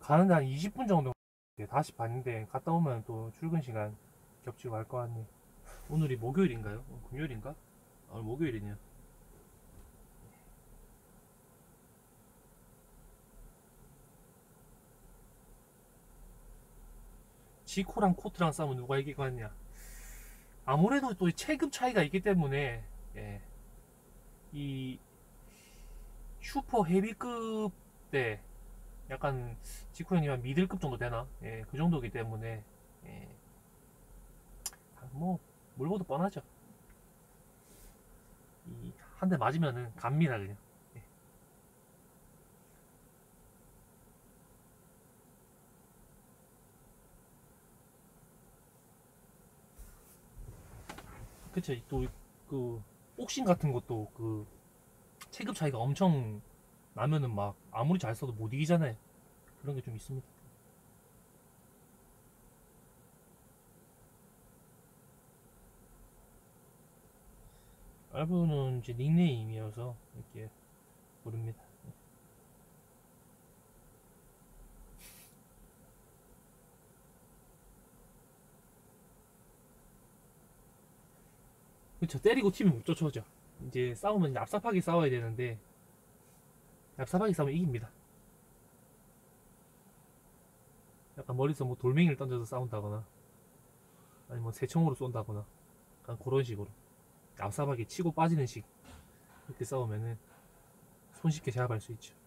가는데 한 20분 정도. 5시 반인데 갔다 오면 또 출근 시간 겹치고 할 것 같네. 오늘이 목요일인가요? 금요일인가? 오늘 목요일이네요. 지코랑 코트랑 싸우면 누가 이길 것 같냐? 아무래도 또 체급 차이가 있기 때문에, 예, 이 슈퍼 헤비급 때 약간 지코 형님 한 미들급 정도 되나? 예, 그 정도이기 때문에, 예, 뭐 뭘 봐도 뻔하죠. 한 대 맞으면은 갑니다 그냥. 예. 그쵸. 또 그 복싱 같은 것도 그 체급 차이가 엄청 나면은 막 아무리 잘 써도 못 이기잖아요. 그런 게 좀 있습니다. 알브는 제 닉네임이어서 이렇게 부릅니다. 그쵸. 때리고 튀면 못 쫓아오죠. 이제 싸우면 얍삽하게 싸워야 되는데 얍삽하게 싸우면 이깁니다. 약간 머리에서 뭐 돌멩이를 던져서 싸운다거나 아니면 뭐 새총으로 쏜다거나 약간 그런 식으로 얍삽하게 치고 빠지는 식 이렇게 싸우면은 손쉽게 제압할 수 있죠.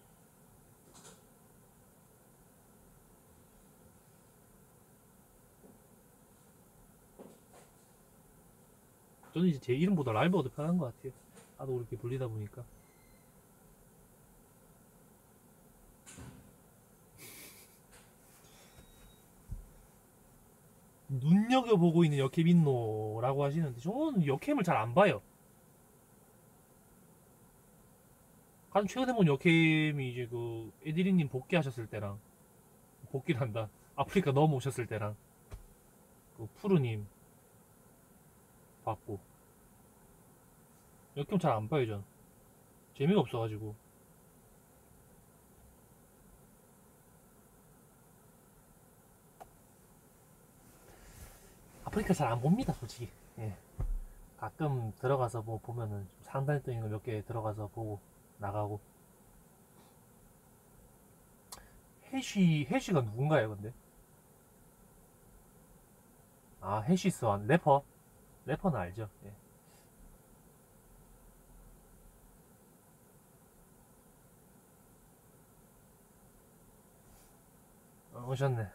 저는 이제 제 이름보다 라이브가 더 편한 것 같아요. 하도 그렇게 불리다 보니까. 눈여겨보고 있는 여캠인노라고 하시는데 저는 여캠을 잘 안 봐요. 가장 최근에 본 여캠이 이제 그 에디리님 복귀하셨을 때랑 복귀를 한다 아프리카 넘어오셨을 때랑 그 푸르님 봤고 여캠 잘 안 봐요 전. 재미가 없어가지고. 아프리카 잘 안 봅니다 솔직히. 예. 가끔 들어가서 뭐 보면은 좀 상단했던 거 몇 개 들어가서 보고 나가고. 해쉬가 누군가요 근데? 아 해쉬스완 래퍼는 알죠. 예. 오셨네.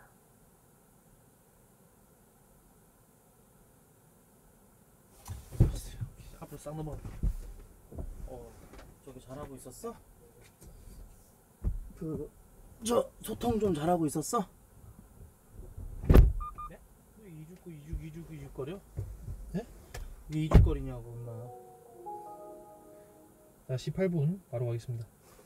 앞으로 싹 넘어. 저기 잘하고 있었어? 소통 좀 잘하고 있었어? 네? 왜 이죽거려? 왜 이죽거리냐고 엄마. 자 18분 바로 가겠습니다.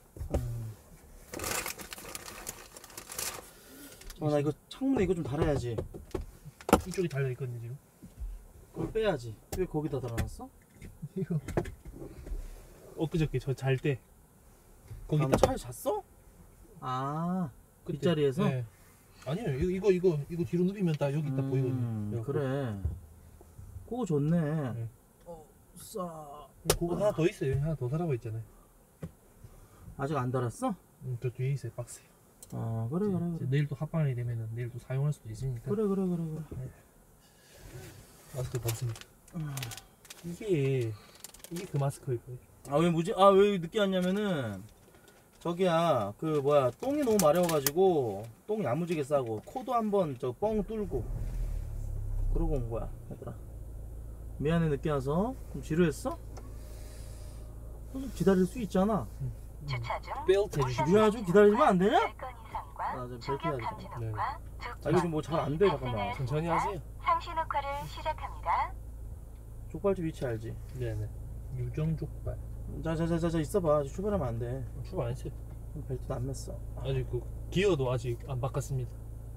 나 이거 창문에 이거 좀 달아야지. 이쪽이 달려있거든요 지금. 그걸 빼야지. 왜 거기다 달아놨어? 이거 엊그저께 저 잘 때 거기다 차에 잤어? 아 뒷자리에서? 네. 아니요 이거 뒤로 누비면 딱 여기 딱 보이거든요. 그래 그거 좋네. 네. 싸. 그거 하나 더 있어요. 하나 더 사라고 있잖아요. 아직 안 달았어? 저 뒤에 있어요 박스에. 그래. 내일 또 합방이 되면은 내일 또 사용할 수도 있으니까. 그래. 네. 마스크 벗습니다. 이게 그 마스크일 거예요. 왜 늦게 왔냐면은 저기야 그 뭐야 똥이 너무 마려워가지고 똥 야무지게 싸고 코도 한번 저 뻥 뚫고 그러고 온 거야 얘들아. 미안해 늦게 와서. 좀 지루했어? 좀 기다릴 수 있잖아. 벨트 해주시고. 미안해 좀 기다리면 안 되냐? 좀 벨트 해야 돼. 네. 이거 좀 뭐 잘 안 돼. 잠깐만. 천천히 하세요. 상시 녹화를 시작합니다. 족발집 위치 알지? 네네. 유정족발. 자 있어봐. 아직 출발하면 안 돼. 출발 안 했어요. 벨트도 안 맸어. 아직 그 기어도 아직 안 바꿨습니다.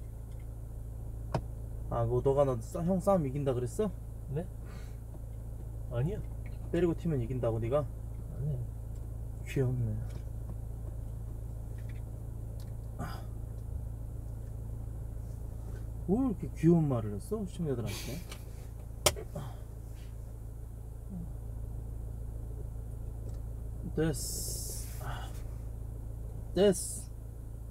뭐 너가 형 싸움 이긴다 그랬어? 네? 아니야. 때리고 튀면 이긴다고 네가? 아니야. 귀엽네. 뭘 이렇게 귀여운 말을 했어 시청자들한테. 됐어. 됐어.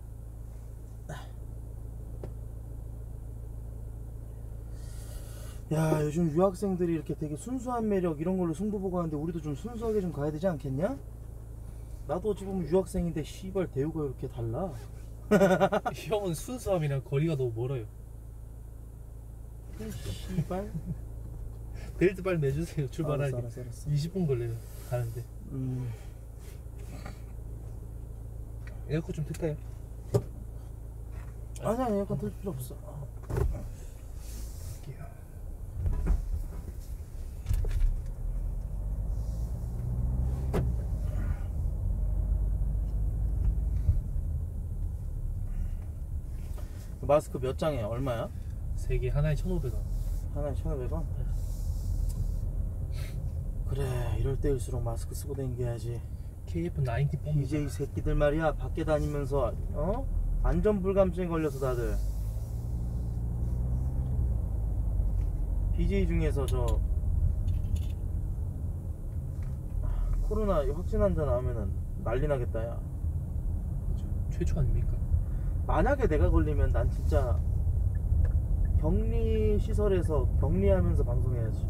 야, 요즘 유학생들이 이렇게 되게 순수한 매력 이런 걸로 승부 보고 하는데 우리도 좀 순수하게 좀 가야 되지 않겠냐? 나도 어찌 보면 유학생인데 씨발 대우가 이렇게 달라. 형은 순수함이랑 거리가 너무 멀어요. 씨발. 벨트 빨리 내주세요. 출발하기. 알았어. 20분 걸려요. 가는데. 에어컨 좀 틀까요? 아니야, 에어컨 틀 필요 없어. 마스크 몇 장에 얼마야? 3개 하나에 1,500원. 하나에 1,500원? 그래, 이럴 때일수록 마스크 쓰고 다녀야지. KF90 뽐니다. BJ 새끼들 말이야, 밖에 다니면서 안전불감증에 걸려서 다들. BJ 중에서 코로나 확진 환자 나오면은 난리 나겠다. 야, 최초 아닙니까? 만약에 내가 걸리면 난 진짜 격리 시설에서 격리하면서 방송해야지.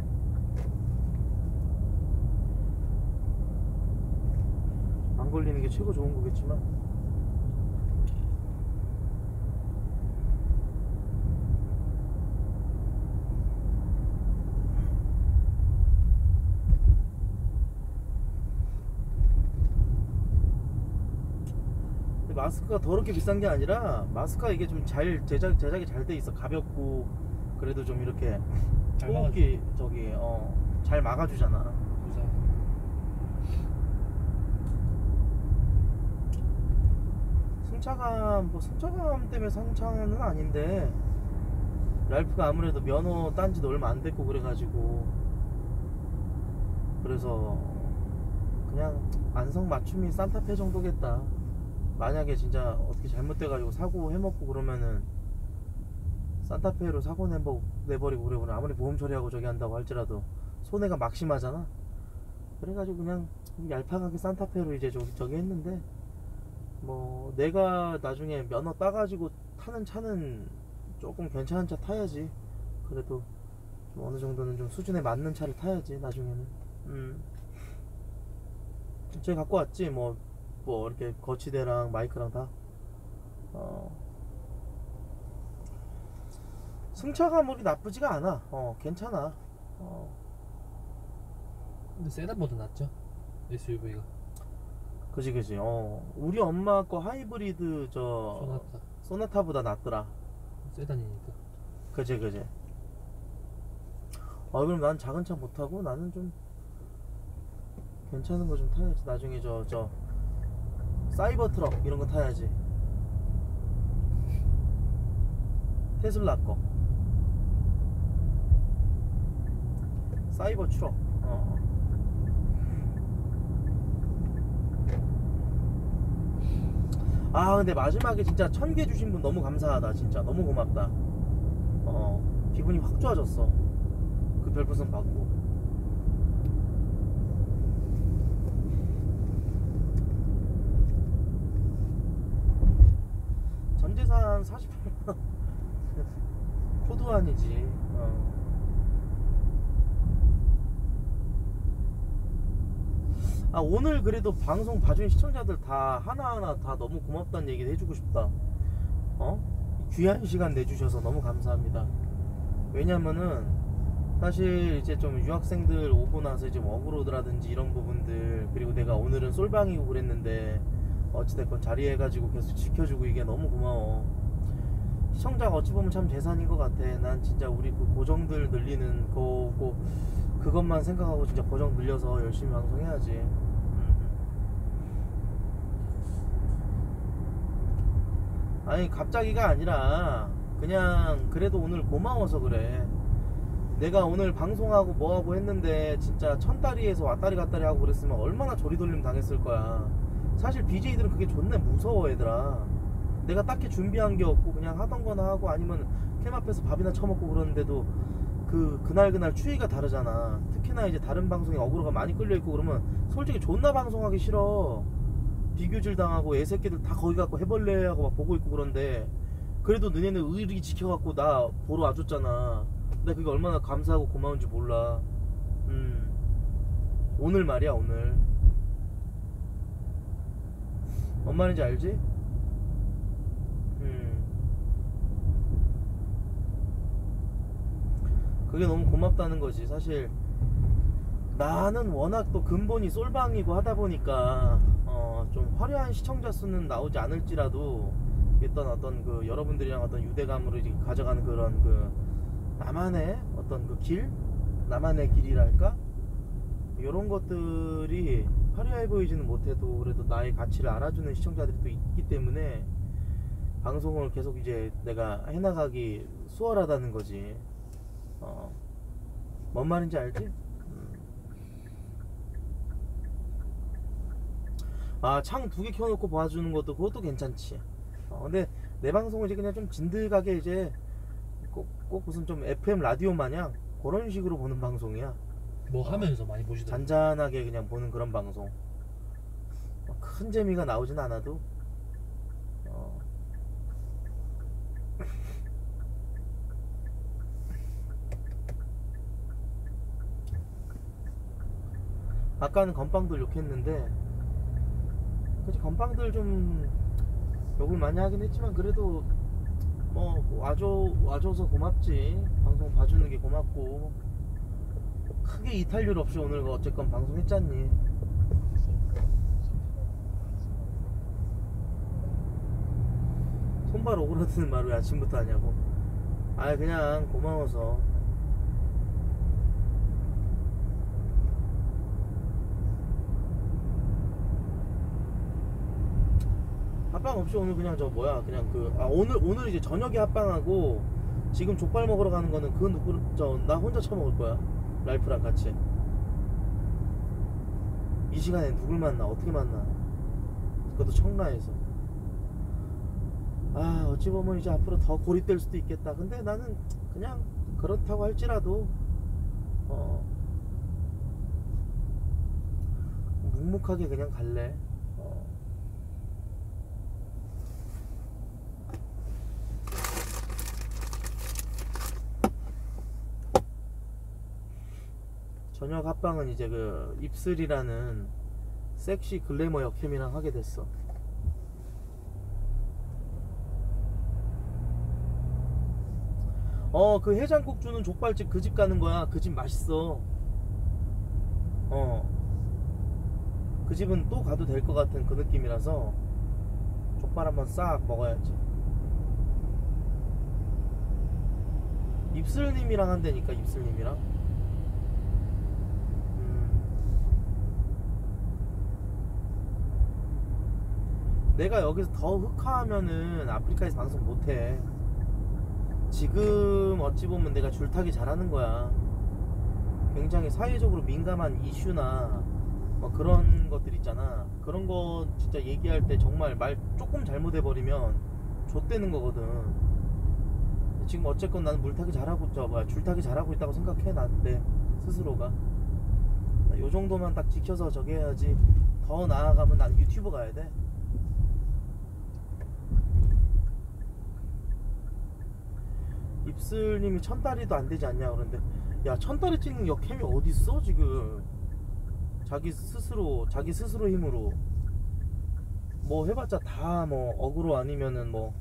안 걸리는 게 최고 좋은 거겠지만. 마스크가 더럽게 비싼 게 아니라 마스크가 이게 좀 잘 제작이 잘 돼 있어. 가볍고 그래도 좀 이렇게 잘 호흡기 잘 막아주잖아. 승차감 때문에 상차는 아닌데 랄프가 아무래도 면허 딴 지도 얼마 안 됐고 그래가지고 그래서 그냥 안성맞춤이 산타페 정도겠다. 만약에 진짜 어떻게 잘못돼가지고 사고 해먹고 그러면은 산타페로 사고 내버리고 그러면 아무리 보험 처리하고 저기 한다고 할지라도 손해가 막심하잖아. 그래가지고 그냥 얄팍하게 산타페로 이제 저기 했는데 뭐 내가 나중에 면허 따가지고 타는 차는 조금 괜찮은 차 타야지. 그래도 좀 어느 정도는 좀 수준에 맞는 차를 타야지 나중에는. 쟤 갖고 왔지 뭐 이렇게 거치대랑 마이크랑 다. 승차감이 나쁘지가 않아. 괜찮아. 근데 세단보다 낫죠? SUV가. 그지. 우리 엄마 거 하이브리드 소나타보다 낫더라. 세단이니까. 그지. 그럼 난 작은 차 못 타고 나는 좀 괜찮은 거 좀 타야지. 나중에 저 사이버 트럭 이런 거 타야지. 테슬라 거. 사이버 트럭. 근데 마지막에 진짜 1000개 주신 분 너무 감사하다. 진짜 너무 고맙다. 기분이 확 좋아졌어. 그 별풍선 받고. 전재산 48만원. 초도환이지. 오늘 그래도 방송 봐준 시청자들 다 하나하나 다 너무 고맙다는 얘기를 해주고 싶다. 귀한 시간 내주셔서 너무 감사합니다. 왜냐면은 사실 이제 좀 유학생들 오고 나서 이제 워크로드라든지 이런 부분들, 그리고 내가 오늘은 솔방이고 그랬는데 어찌됐건 자리해가지고 계속 지켜주고 이게 너무 고마워. 시청자가 어찌 보면 참 재산인 것 같아. 난 진짜 우리 그 고정들 늘리는 거고 그것만 생각하고 진짜 고정 늘려서 열심히 방송해야지. 아니 갑자기가 아니라 그냥 그래도 오늘 고마워서 그래. 내가 오늘 방송하고 뭐하고 했는데 진짜 천다리에서 왔다리 갔다리 하고 그랬으면 얼마나 조리돌림 당했을 거야. 사실 BJ들은 그게 존나 무서워 얘들아. 내가 딱히 준비한 게 없고 그냥 하던 거나 하고 아니면 캠 앞에서 밥이나 처먹고 그러는데도 그날 추위가 다르잖아. 특히나 이제 다른 방송에 어그로가 많이 끌려있고 그러면 솔직히 존나 방송하기 싫어. 비교질 당하고 애새끼들 다 거기 갖고 해벌레하고 막 보고 있고 그런데 그래도 너네는 의리 지켜갖고 나 보러 와줬잖아. 근데 그게 얼마나 감사하고 고마운지 몰라. 오늘 말이야 오늘. 뭔 말인지 알지? 그게 너무 고맙다는 거지. 사실 나는 워낙 또 근본이 솔방이고 하다 보니까 좀 화려한 시청자 수는 나오지 않을지라도 일단 어떤 그 여러분들이랑 어떤 유대감으로 이렇게 가져가는 그런 그 나만의 어떤 그 길? 나만의 길이랄까? 이런 것들이 화려해 보이지는 못해도 그래도 나의 가치를 알아주는 시청자들이 또 있기 때문에 방송을 계속 이제 내가 해나가기 수월하다는 거지. 뭔 말인지 알지? 창 2개 켜놓고 봐주는 것도 그것도 괜찮지. 근데 내 방송을 이제 그냥 좀 진득하게 이제 꼭 무슨 좀 FM 라디오 마냥 그런 식으로 보는 방송이야. 뭐 하면서 많이 보시더라고요. 잔잔하게 그냥 보는 그런 방송. 큰 재미가 나오진 않아도 아까는 건빵들 욕했는데 그치 건빵들 좀 욕을 많이 하긴 했지만 그래도 뭐 와줘서 고맙지. 방송 봐주는 게 고맙고 크게 이탈률 없이 오늘 어쨌건 방송했잖니. 손발 오그라드는 말을 왜 아침부터 하냐고. 그냥 고마워서. 합방 없이 오늘 그냥 그냥 오늘 이제 저녁에 합방하고 지금 족발 먹으러 가는 거는 나 혼자 처먹을 거야. 랄프랑 같이. 이 시간에 누굴 만나? 어떻게 만나? 그것도 청라에서. 어찌 보면 이제 앞으로 더 고립될 수도 있겠다. 근데 나는 그냥 그렇다고 할지라도 묵묵하게 그냥 갈래. 저녁 합방은 이제 그 입술이라는 섹시 글래머 역캠이랑 하게 됐어. 그 해장국 주는 족발집 그 집 가는 거야. 그 집 맛있어. 그 집은 또 가도 될 것 같은 그 느낌이라서 족발 한번 싹 먹어야지. 입술님이랑 한다니까. 입술님이랑 내가 여기서 더 흑화하면은 아프리카에서 방송 못해. 지금 어찌 보면 내가 줄타기 잘하는 거야. 굉장히 사회적으로 민감한 이슈나 뭐 그런 것들 있잖아. 그런 거 진짜 얘기할 때 정말 말 조금 잘못해버리면 좆되는 거거든. 지금 어쨌건 나는 줄타기 잘하고 있다고 생각해. 내 스스로가 요 정도만 딱 지켜서 저기 해야지. 더 나아가면 난 유튜브 가야 돼. 입술님이 1000달이도 안 되지 않냐 그런데, 야 1000달이 찍는 역캠이 어딨어 지금. 자기 스스로 힘으로 뭐 해봤자 다 뭐 어그로 아니면은 뭐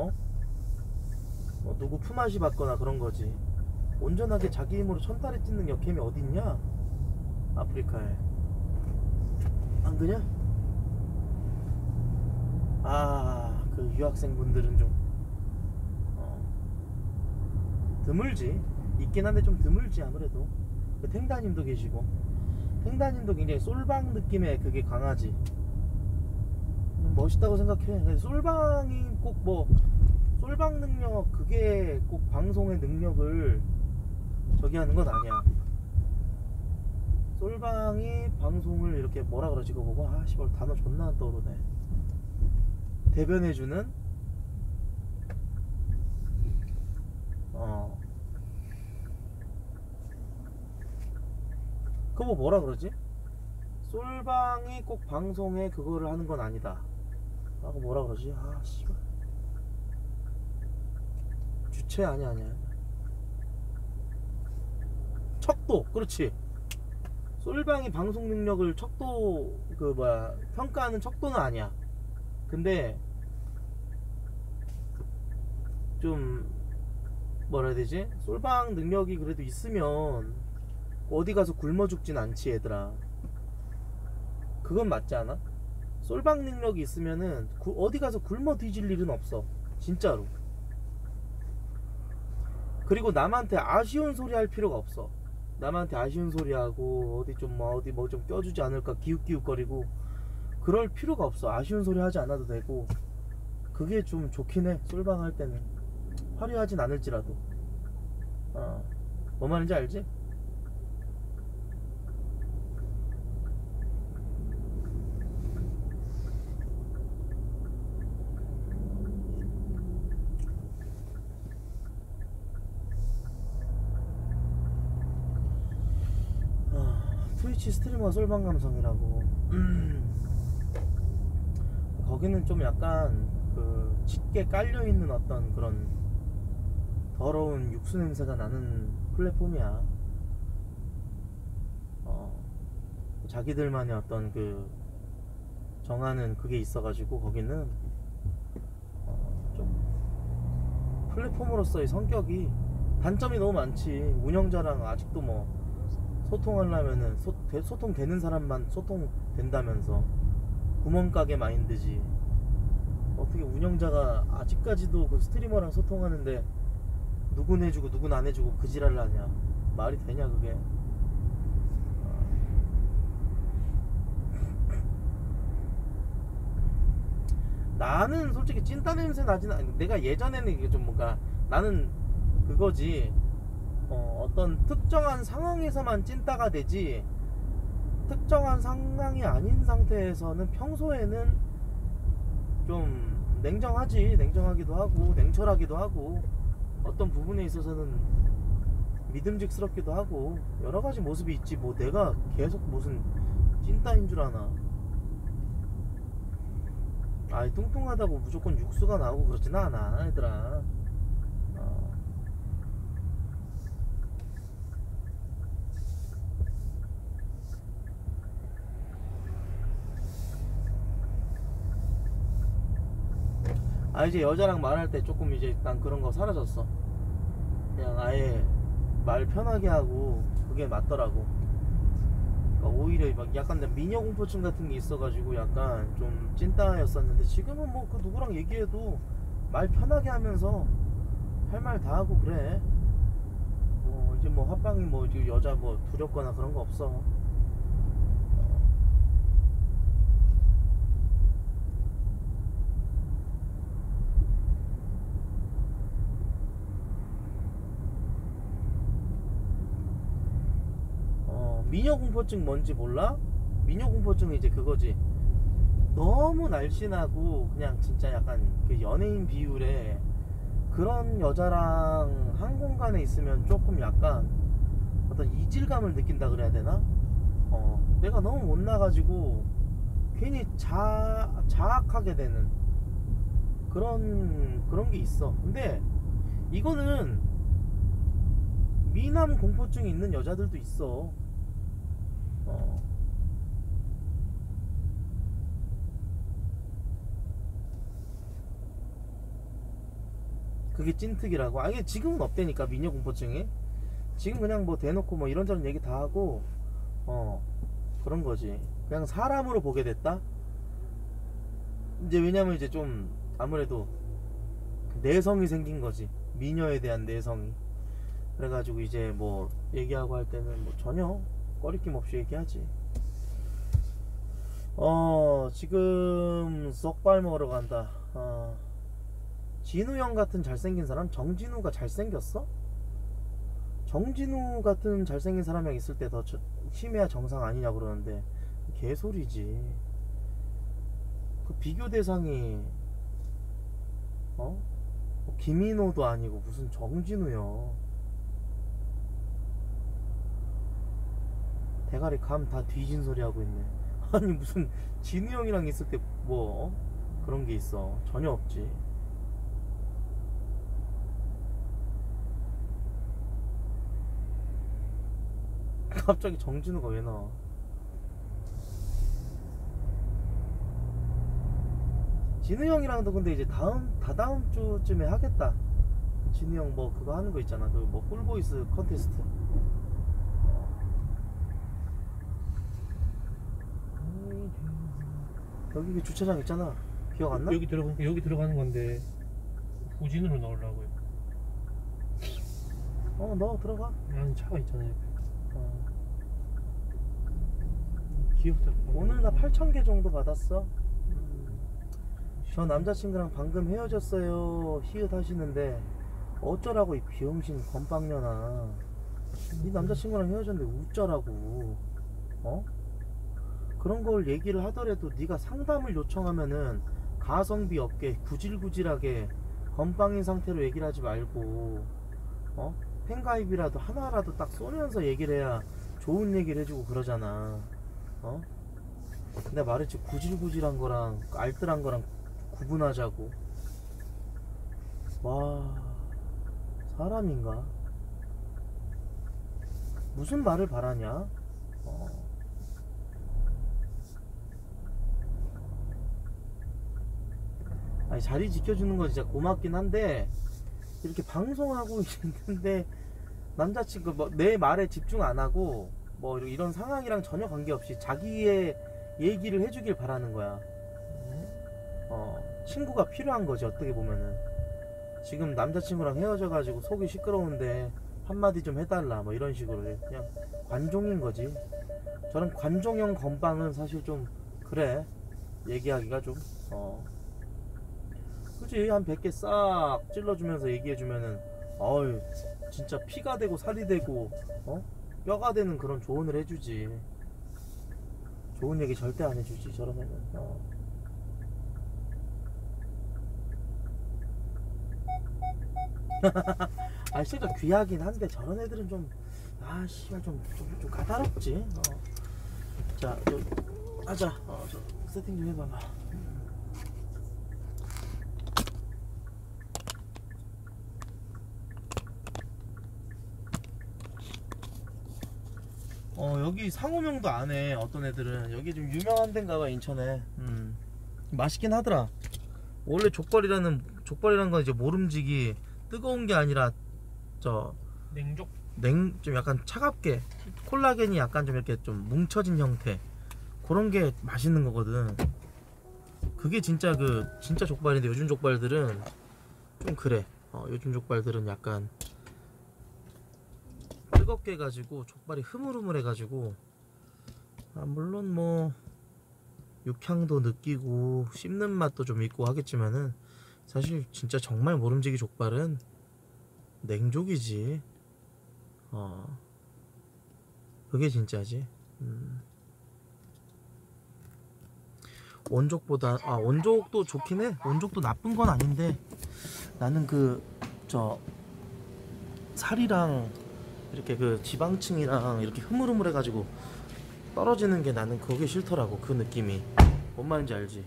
누구 품앗이 받거나 그런 거지. 온전하게 자기 힘으로 1000달이 찍는 역캠이 어딨냐 아프리카에. 안 그냐? 그 유학생분들은 좀 드물지. 있긴 한데 좀 드물지. 아무래도 그 탱다님도 계시고, 탱다님도 굉장히 솔방 느낌의 그게 강하지. 멋있다고 생각해. 근데 솔방이 꼭 뭐 솔방 능력 그게 꼭 방송의 능력을 저기 하는 건 아니야. 솔방이 방송을 이렇게 뭐라 그러지 그거 보고 씨발 단어 존나 안 떠오르네. 대변해주는 그거 뭐라 그러지? 솔방이 꼭 방송에 그거를 하는 건 아니다. 그거 뭐라 그러지? 아 씨발. 주체 아니야. 척도, 그렇지. 솔방이 방송 능력을 척도 평가하는 척도는 아니야. 근데 좀 뭐라 해야 되지? 솔방 능력이 그래도 있으면 어디 가서 굶어 죽진 않지 얘들아. 그건 맞지 않아? 솔방 능력이 있으면은 어디 가서 굶어 뒤질 일은 없어 진짜로. 그리고 남한테 아쉬운 소리 할 필요가 없어. 남한테 아쉬운 소리 하고 어디 좀 껴주지 않을까 기웃기웃거리고 그럴 필요가 없어. 아쉬운 소리 하지 않아도 되고. 그게 좀 좋긴 해. 솔방 할 때는 화려하진 않을지라도. 뭔 말인지 알지? 트위치 스트리머 솔방 감성이라고. 거기는 좀 약간 짙게 깔려있는 어떤 그런 더러운 육수 냄새가 나는 플랫폼이야. 자기들만의 어떤 정하는 그게 있어가지고 거기는 좀 플랫폼으로서의 성격이 단점이 너무 많지. 운영자랑 아직도 소통하려면은 소통되는 사람만 소통된다면서 구멍가게 마인드지. 어떻게 운영자가 아직까지도 스트리머랑 소통하는데 누군 해주고 누군 안 해주고 그 지랄을 하냐. 말이 되냐 그게. 나는 솔직히 찐따 냄새 나진 내가 예전에는 이게 좀 나는 그거지. 어떤 특정한 상황에서만 찐따가 되지, 특정한 상황이 아닌 상태에서는 평소에는 좀 냉정하기도 하고 냉철하기도 하고 어떤 부분에 있어서는 믿음직스럽기도 하고 여러가지 모습이 있지. 내가 계속 무슨 찐따인 줄 아나. 뚱뚱하다고 무조건 육수가 나오고 그러진 않아 얘들아. 이제 여자랑 말할 때 조금 이제 난 그런 거 사라졌어. 그냥 아예 말 편하게 하고 그게 맞더라고. 그러니까 오히려 약간 미녀 공포증 같은 게 있어가지고 약간 좀 찐따였었는데 지금은 그 누구랑 얘기해도 말 편하게 하면서 할 말 다 하고 그래. 이제 합방이 이제 여자 두렵거나 그런 거 없어. 미녀공포증 뭔지 몰라? 미녀공포증은 이제 그거지. 너무 날씬하고 그냥 진짜 약간 연예인 비율의 그런 여자랑 한 공간에 있으면 조금 약간 어떤 이질감을 느낀다 그래야 되나? 내가 너무 못나가지고 괜히 자학하게 되는 그런 게 있어. 근데 이거는 미남 공포증이 있는 여자들도 있어. 그게 찐특이라고. 이게 지금은 없다니까 미녀 공포증이. 지금 그냥 대놓고 이런저런 얘기 다 하고 그런 거지. 그냥 사람으로 보게 됐다. 이제 왜냐면 이제 좀 아무래도 내성이 생긴 거지. 미녀에 대한 내성이. 그래가지고 이제 얘기하고 할 때는 전혀 꺼리낌 없이 얘기하지. 지금 썩발 먹으러 간다. 진우 형 같은 잘생긴 사람? 정진우가 잘생겼어? 정진우 같은 잘생긴 사람이 있을 때 더 심해야 정상 아니냐 그러는데 개소리지. 그 비교 대상이 김인호도 아니고 무슨 정진우요. 대가리 감 다 뒤진 소리 하고 있네. 아니 무슨 진우 형이랑 있을 때 뭐 그런 게 있어. 전혀 없지. 갑자기 정진우가 왜 나와? 진우 형이랑도 근데 이제 다다음 주쯤에 하겠다. 진우 형 뭐 그거 하는 거 있잖아. 그 뭐 꿀보이스 컨테스트. 여기 그 주차장 있잖아. 기억 안 나? 여기 들어가는 건데 후진으로 넣으려고요. 너 들어가. 아니 차가 있잖아요 옆에. 어. 귀엽다. 오늘 나 8,000개 정도 받았어. 저 남자친구랑 방금 헤어졌어요. 히읗 하시는데 어쩌라고 이 비용신 건빵년아. 네 남자친구랑 헤어졌는데 어쩌라고. 그런 걸 얘기를 하더라도 네가 상담을 요청하면은 가성비 없게 구질구질하게 건빵인 상태로 얘기를 하지 말고 팬가입이라도 하나라도 딱 쏘면서 얘기를 해야 좋은 얘기를 해주고 그러잖아. 내가 말했지, 구질구질한 거랑 알뜰한 거랑 구분하자고. 와, 사람인가? 무슨 말을 바라냐? 아니, 자리 지켜주는 건 진짜 고맙긴 한데 이렇게 방송하고 있는데 남자친구 뭐 내 말에 집중 안 하고 뭐 이런 상황이랑 전혀 관계없이 자기의 얘기를 해주길 바라는 거야. 친구가 필요한 거지. 어떻게 보면은 지금 남자친구랑 헤어져가지고 속이 시끄러운데 한마디 좀 해달라 뭐 이런 식으로 그냥 관종인 거지. 저는 관종형 건빵은 사실 좀 그래, 얘기하기가 좀 그치. 한 100개 싹 찔러주면서 얘기해주면은 어휴 진짜 피가 되고 살이 되고 뼈가 되는 그런 조언을 해주지. 좋은 얘기 절대 안 해주지 저런 애는. 아 진짜 귀하긴 한데 저런 애들은 좀 씨발 좀 까다롭지. 자, 하자. 저 세팅 좀 해봐봐. 여기 상호명도 안 해. 어떤 애들은 여기 좀 유명한 데인가봐 인천에. 맛있긴 하더라. 원래 족발이라는 건 이제 모름지기 뜨거운 게 아니라 좀 약간 차갑게 콜라겐이 약간 좀 이렇게 좀 뭉쳐진 형태, 그런 게 맛있는 거거든. 그게 진짜 진짜 족발인데 요즘 족발들은 좀 그래. 요즘 족발들은 약간 뜨겁게 해가지고 족발이 흐물흐물 해가지고 물론 뭐 육향도 느끼고 씹는 맛도 좀 있고 하겠지만은 사실 진짜 정말 모름지기 족발은 냉족이지. 그게 진짜지. 원족보다 원족도 좋긴 해. 원족도 나쁜 건 아닌데 나는 살이랑 이렇게 지방층이랑 이렇게 흐물흐물 해가지고 떨어지는 게 나는 그게 싫더라고. 그 느낌이 뭔 말인지 알지?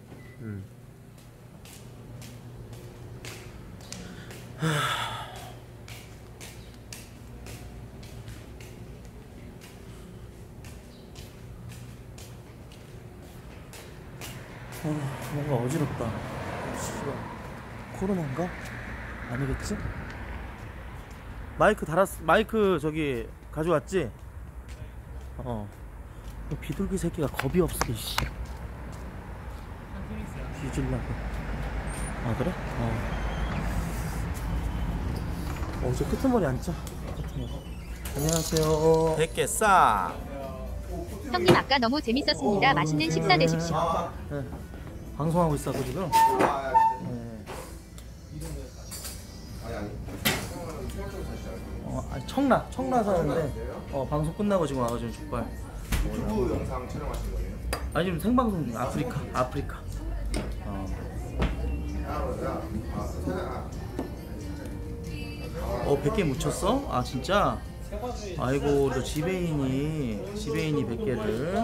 뭔가 어지럽다. 코로나인가? 아니겠지? 마이크 저기 가져왔지? 비둘기 새끼가 겁이 없어 이씨. 뒤질라고. 그래? 저 끄트머리 앉자. 안녕하세요. 100개 싹. 형님 아까 너무 재밌었습니다. 맛있는 식사 되십시오. 네. 방송하고 있어 지금. 청라 사는데 방송 끝나고 지금 와가지고 족발. 유튜브 영상 촬영하신 거예요? 아니 지금 생방송 중. 아프리카. 100개 묻혔어? 아 진짜? 아이고 또 지배인이 100개를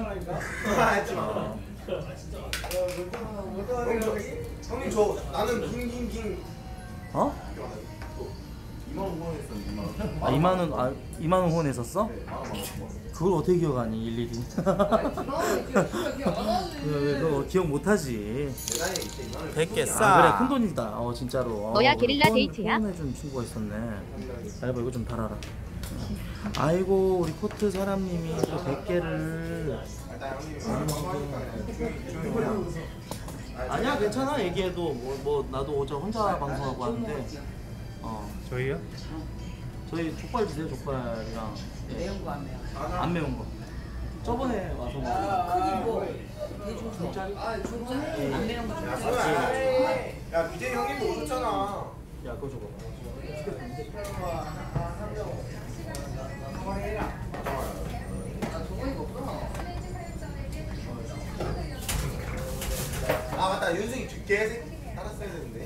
형님 저 나는 긴 어? 2만 원 후원했어 2만 원. 아 2만원 2만원 후원했었어? 그걸 어떻게 기억하니 일일이 그거 기억 못하지. 100개 싸. 아, 그래 큰돈이다 진짜로. 뭐야, 게릴라 데이트야? 후원해준 친구가 있었네. 알바 이거 좀 달아라. 아이고 우리 코트 사람님이 또 100개를 아니야 괜찮아 얘기해도 뭐 나도 어제 혼자 방송하고 하는데 저희요? 저희 족발 주세요 족발이랑 매운 거 안 매운 거? 안 매운 거 저번에 와서 진짜? 안 매운 거 야 BJ 형님도 오셨잖아. 야 그거 줘봐 아 맞다 윤승이 개새끼 따랐어야 되는데.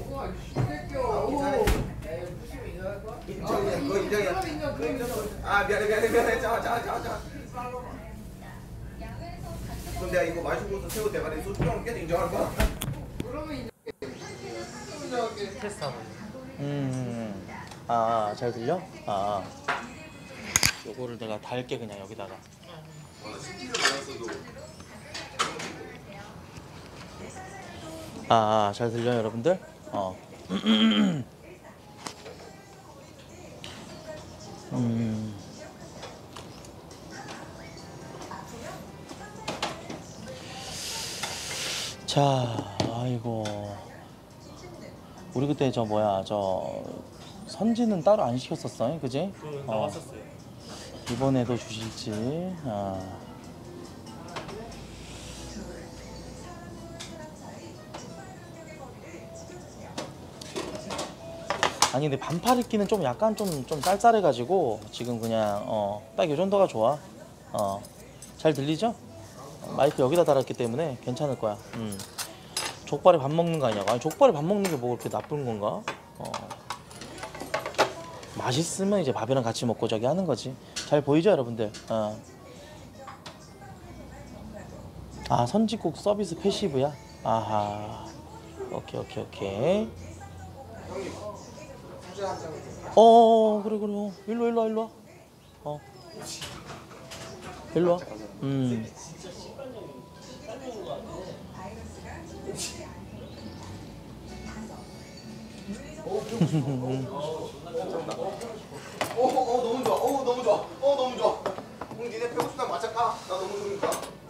인정이야 그거 인정이야. 아 미안해 자. 그럼 내가 이거 마시고서 새우 대가리 소주랑 깨도 인정할 거야? 테스트 한번. 잘 들려? 요거를 내가 달게 그냥 여기다가 잘 들려요 여러분들? 자, 아이고 우리 그때 저 선지는 따로 안 시켰었어, 그지? 나왔었어요. 이번에도 주실지. 아니 근데 반팔 입기는 좀 약간 좀 쌀쌀해가지고 지금 그냥 딱 이 정도가 좋아. 잘 들리죠? 마이크 여기다 달았기 때문에 괜찮을 거야. 족발에 밥 먹는 거 아니냐고. 아니 족발에 밥 먹는 게 뭐 그렇게 나쁜 건가? 맛있으면 이제 밥이랑 같이 먹고 저기 하는 거지. 잘 보이죠 여러분들? 선지국 서비스 패시브야? 아하. 오케이. 그래. 일로 와. 일로 와. 너무 좋아. 오늘 니네 배고프다 맞아 까. 나 너무 좋으니까.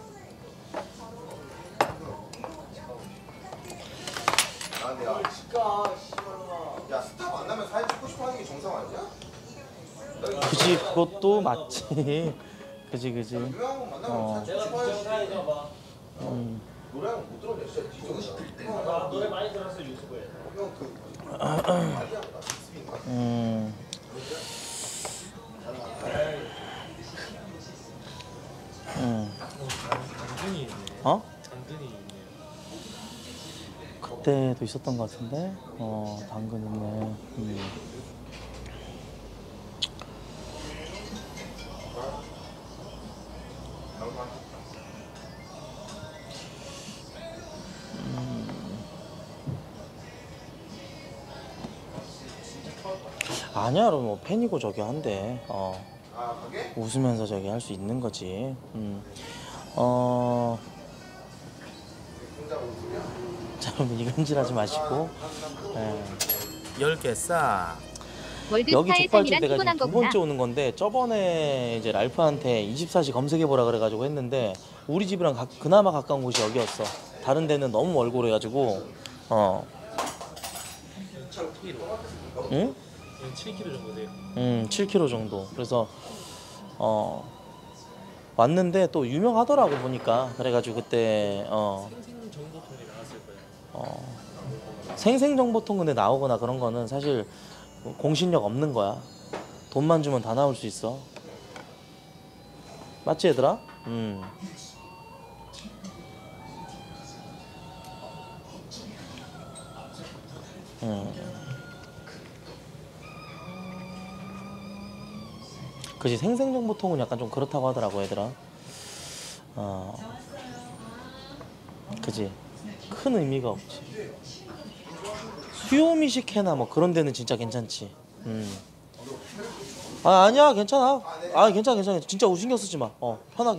야 스타 만나면 사진 찍고 싶어 하는 게 정상 아니야? 그치 그것도 맞지. 그치. 유명한 분 만나면 사진 찍고 싶어 해야지. 노래 한번 못 들었냐 진짜 뒤져. 노래 많이 들었어 유튜브에. 형 말이야 나 스윙가. 당근이 있네. 당근이 있네요. 그때도 있었던 것 같은데. 당근 있네. 아니야 여러분 뭐 팬이고 저기 한데 가게? 웃으면서 저기 할 수 있는 거지. 자 여러분 이간질하지 마시고 10개 싸. 여기 월드스타의 족발집 상이란 내가 피곤한 지금 두 거구나. 번째 오는 건데 저번에 이제 랄프한테 24시 검색해보라 그래가지고 했는데 우리 집이랑 그나마 가까운 곳이 여기였어. 다른 데는 너무 멀고 그래가지고 7kg. 응? 7kg 정도 돼요. 7km 정도. 그래서 왔는데 또 유명하더라고 보니까. 그래가지고 그때 생생 정보통이 나왔을 거예요. 생생정보통 근데 나오거나 그런 거는 사실 공신력 없는 거야. 돈만 주면 다 나올 수 있어. 맞지 얘들아? 그지 생생정보통은 약간 좀 그렇다고 하더라고 얘들아. 그지 큰 의미가 없지. 수요미식회나 뭐 그런 데는 진짜 괜찮지. 아니야 괜찮아. 괜찮아 진짜 신경 쓰지 마. 편하게.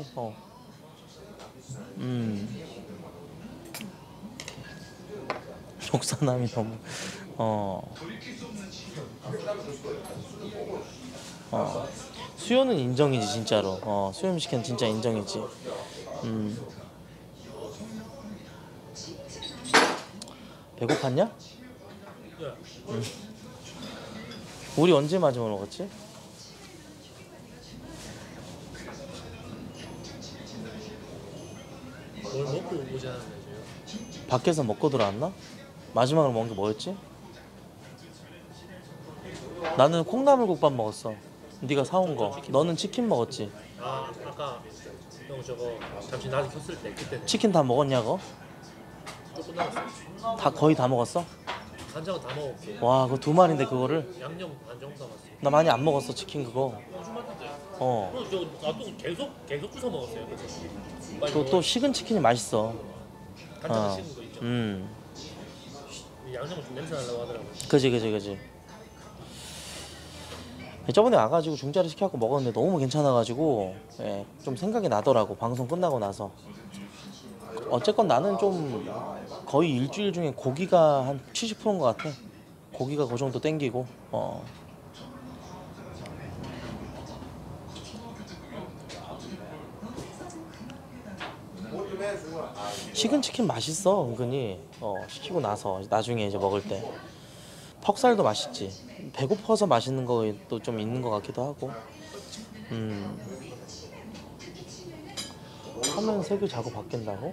족사남이 너무 수요는 인정이지 진짜로. 수요미식회는 진짜 인정이지. 배고팠냐? 우리 언제 마지막으로 먹었지? 뭘 먹고 오자는 거죠? 밖에서 먹고 들어왔나? 마지막으로 먹은 게 뭐였지? 나는 콩나물국밥 먹었어. 네가 사온 거. 너는 치킨 먹었지? 아까 형 저거 잠시 낮에 켰을 때 그때는 치킨 다 먹었냐고? 조금 남았어. 다 거의 다 먹었어? 간장은 다 먹었고 와 그거 2마리인데 그거를? 양념 반 정도 남았어. 나 많이 안 먹었어 치킨 그거. 좀 맞는데. 어. 계속 주워 먹었어요. 또 식은 치킨이 맛있어. 간장 씹은 거 있죠. 음. 양념은 좀 냄새 나려고 하더라고요. 그지. 저번에 와가지고 중짜리 시켜갖고 먹었는데 너무 괜찮아가지고 좀 생각이 나더라고 방송 끝나고 나서. 어쨌건 나는 좀 거의 일주일 중에 고기가 한 70%인 것 같아. 고기가 그 정도 땡기고. 식은 치킨 맛있어 은근히. 시키고 나서 나중에 이제 먹을 때 퍽살도 맛있지. 배고파서 맛있는 거도 좀 있는 것 같기도 하고. 화면 색이 자꾸 바뀐다고?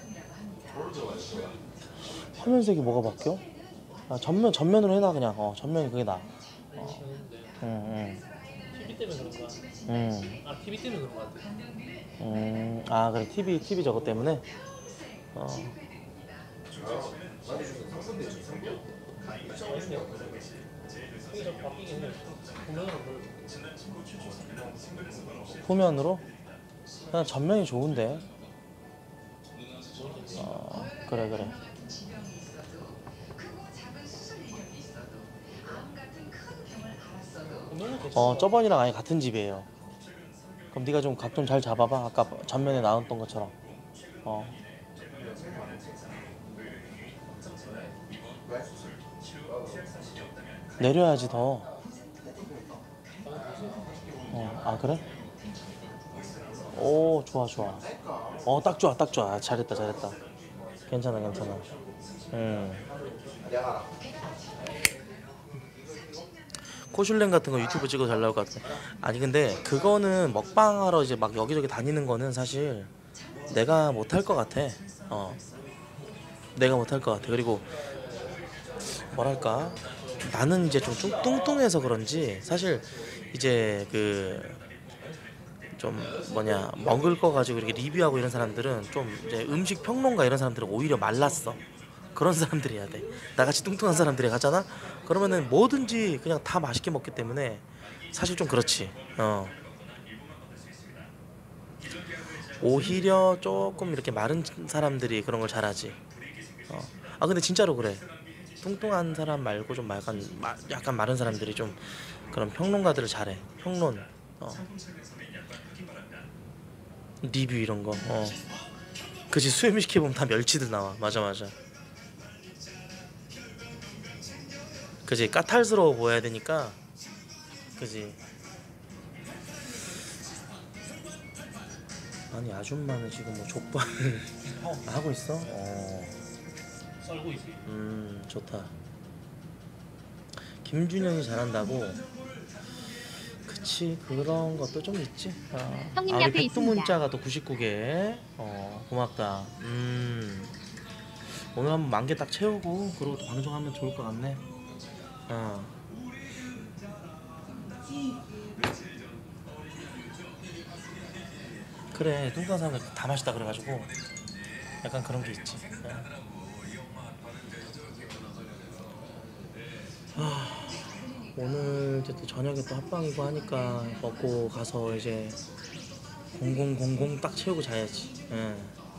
화면 색이 뭐가 바뀌어? 전면으로 해놔 그냥. 전면이 그게 나아. TV 때문에 그런가? TV 때문에 그런 것 같아. 그래 TV 저거 때문에. 후면으로? 그냥 전면이 좋은데. 그래. 저번이랑 아예 같은 집이에요. 그럼 네가 좀 각 좀 잘 잡아봐. 아까 전면에 나왔던 것처럼. 내려야지 더. 그래? 오 좋아. 딱 좋아. 잘했다. 괜찮아. 코슐랭 같은 거 유튜브 찍어 잘 나올 것 같아. 아니 근데 그거는 먹방하러 이제 막 여기저기 다니는 거는 사실 내가 못할 것 같아. 내가 못할 것 같아. 그리고 뭐랄까 나는 이제 좀 뚱뚱해서 그런지 사실 이제 좀 먹을 거 가지고 이렇게 리뷰하고 이런 사람들은 좀 이제 음식 평론가 이런 사람들은 오히려 말랐어. 그런 사람들이 해야 돼. 나같이 뚱뚱한 사람들이 가잖아? 그러면은 뭐든지 그냥 다 맛있게 먹기 때문에 사실 좀 그렇지. 오히려 조금 이렇게 마른 사람들이 그런 걸 잘하지. 근데 진짜로 그래. 뚱뚱한 사람 말고 좀 약간 마른 사람들이 좀 그런 평론가들을 잘해. 평론, 리뷰 이런 거. 그치 수염시켜 보면 다 멸치들 나와. 맞아. 그지 까탈스러워 보여야 되니까. 그지. 아니 아줌마는 지금 뭐 족발을 하고 있어? 썰고 있어. 좋다. 김준현이 잘한다고. 그치 그런 것도 좀 있지. 형님 우리 옆에 백두 있습니다. 문자가 또 99개. 고맙다. 오늘 한번 10,000개 딱 채우고 그러고 또 방송하면 좋을 것 같네. 그래 뚱뚱한 사람들 다 맛있다 그래가지고 약간 그런 게 있지. 오늘 이제 또 저녁에 또 합방이고 하니까 먹고 가서 이제 0000 딱 채우고 자야지. 예.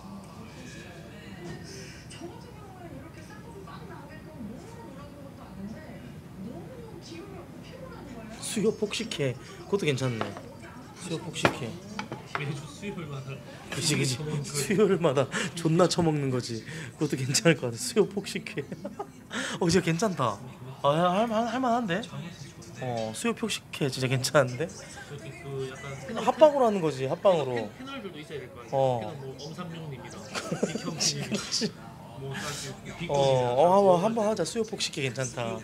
수요 폭식회 그것도 괜찮네. 수요 폭식회. 매주 수요일마다 그치 수요일마다 존나 처먹는 거지. 그것도 괜찮을 것 같아. 수요 폭식회. 진짜 괜찮다. 할만한데? 수요 폭식회 진짜 괜찮은데? 저기 그 약간 합방으로 하는 거지. 합방으로. 패널들도 있어야 될 거 아니야. 어. 패널 뭐 엄삼룡님이랑 빅형님이랑 뭐 사실 한번 하자. 수요 폭식회 괜찮다.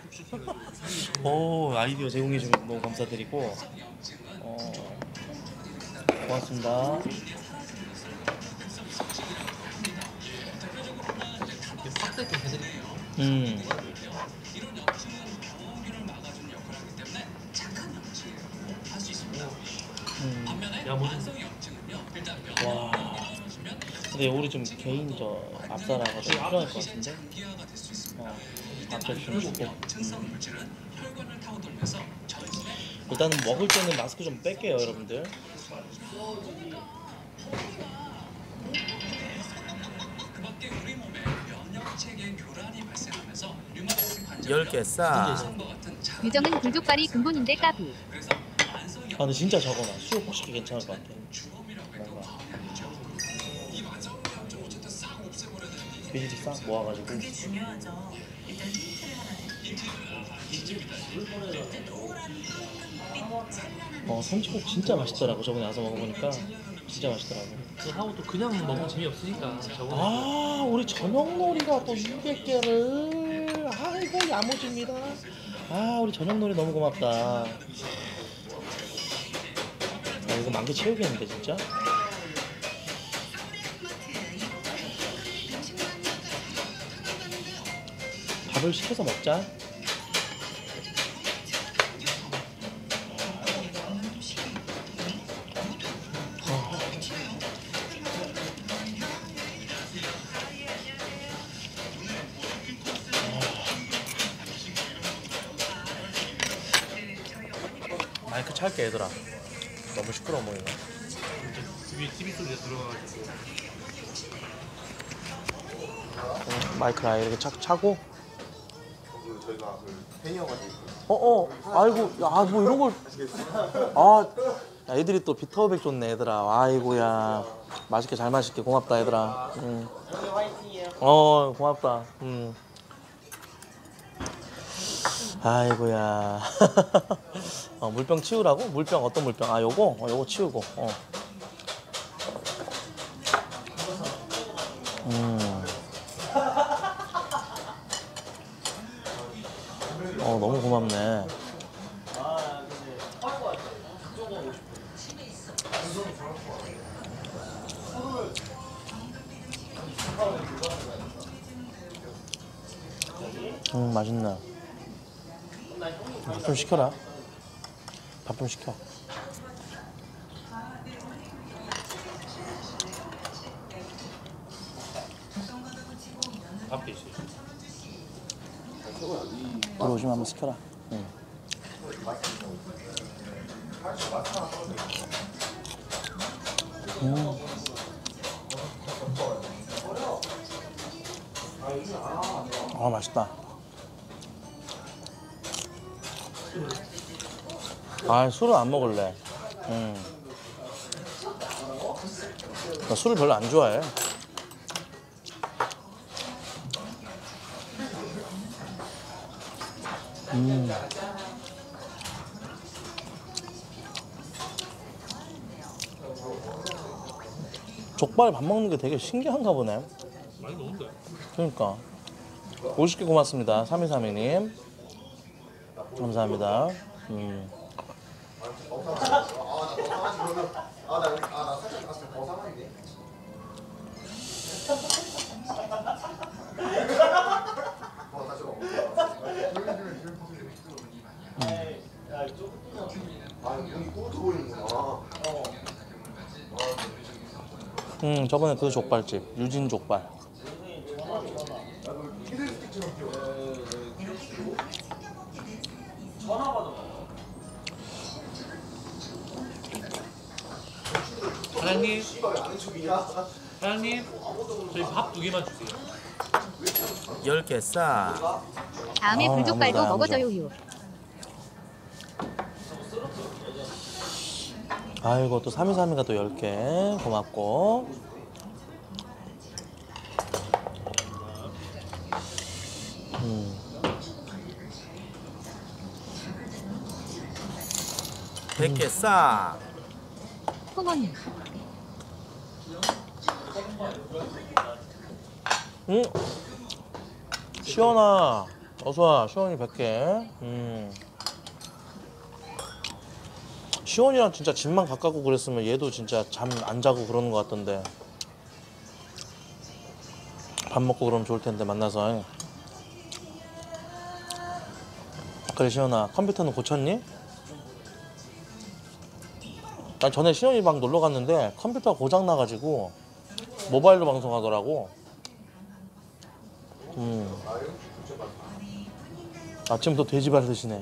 아이디어 제공해 주면 너무 감사드리고. 고맙습니다. 팍 좀 해드릴게요. 야무진 와. 근데 우리 좀 개인 앞사라가 좀 필요할 것 같은데. 앞에 좀 주고. 일단은 먹을 때는 마스크 좀 뺄게요, 여러분들. 10개 싸. 유정은 불족발이 근본인데 까비. 근데 진짜 저거나 수요 폭식이 괜찮을 것 같아. 뭔가 비닐이 싹 모아가지고. 그게 중요하죠. 일단 선지국 진짜 맛있더라고. 저번에 와서 먹어보니까 진짜 맛있더라고. 그 하고 또 그냥 먹으면 재미없으니까 저거 우리 저녁놀이가 또 200개를. 이거 야무집니다. 우리 저녁놀이 너무 고맙다. 이거 만개 채우겠는데 진짜. 밥을 시켜서 먹자. 마이크 찰게 얘들아. 너무 시끄러워 보이네. 위에 TV 소리가 들어가가지고 마이크 아예 이렇게 차고. 저희가 팬이어가지고 아이고, 뭐 이런 걸. 애들이 또 비터백 줬네, 얘들아. 아이고야. 맛있게 잘 마실게. 고맙다, 얘들아. 고맙다. 아이고야. 물병 치우라고? 물병 어떤 물병? 요거 치우고. 너무 고맙네. 맛있네. 밥 좀 시켜라. 밥 좀 시켜. 앞에 있어요. 들어오시면 한번 시켜라. 맛있다. 술을 안 먹을래. 나 술을 별로 안 좋아해. 족발 밥 먹는 게 되게 신기한가 보네. 많이 먹는데. 그러니까 50개 고맙습니다. 3232님 감사합니다. 나 살짝 갔을 더 상황이네. 다시 먹어. 여기 꼬부터 보이는구나. 저번에 그 족발집 유진 족발. 사장님, 사장님, 저희 밥 2개만 주세요. 10개 싸. 다음에 아, 불족 빨고 야무져, 먹어줘요요. 아이고 또 323이가 또 10개 고맙고. 음. 100개 싸. 부모님. 응? 시원아 어서와. 시원이 100개. 시원이랑 진짜 집만 가깝고 그랬으면 얘도 진짜 잠 안 자고 그러는 것 같던데. 밥 먹고 그러면 좋을 텐데 만나서. 그래 시원아 컴퓨터는 고쳤니? 난 전에 시원이 방 놀러 갔는데 컴퓨터가 고장 나가지고 모바일로 방송하더라고. 아침부터 돼지발 드시네.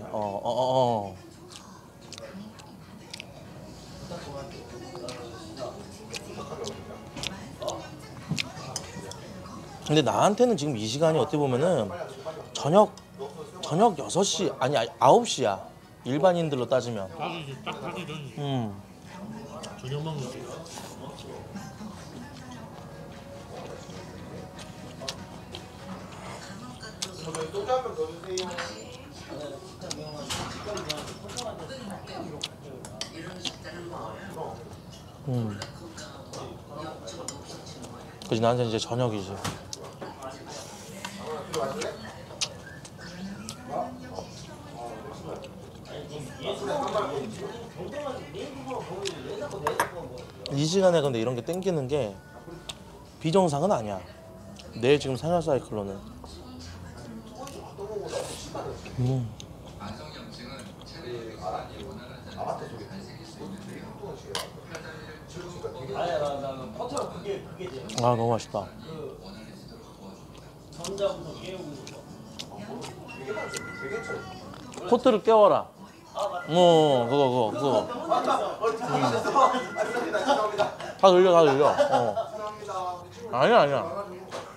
근데 나한테는 지금 이 시간이 어떻게 보면은 저녁 6시 아니 9시야. 일반인들로 따지면. 나도 이제 딱 하기 전이 저녁 먹는 거. 소주 한병 더 주세요. 그지 나한테는 이제 저녁이지. 이 시간에 근데 이런 게 땡기는 게 비정상은 아니야. 내 지금 생활 사이클로는. 아 너무 맛있다. 포트를 깨워라. 그거. 다 들려. 아니야.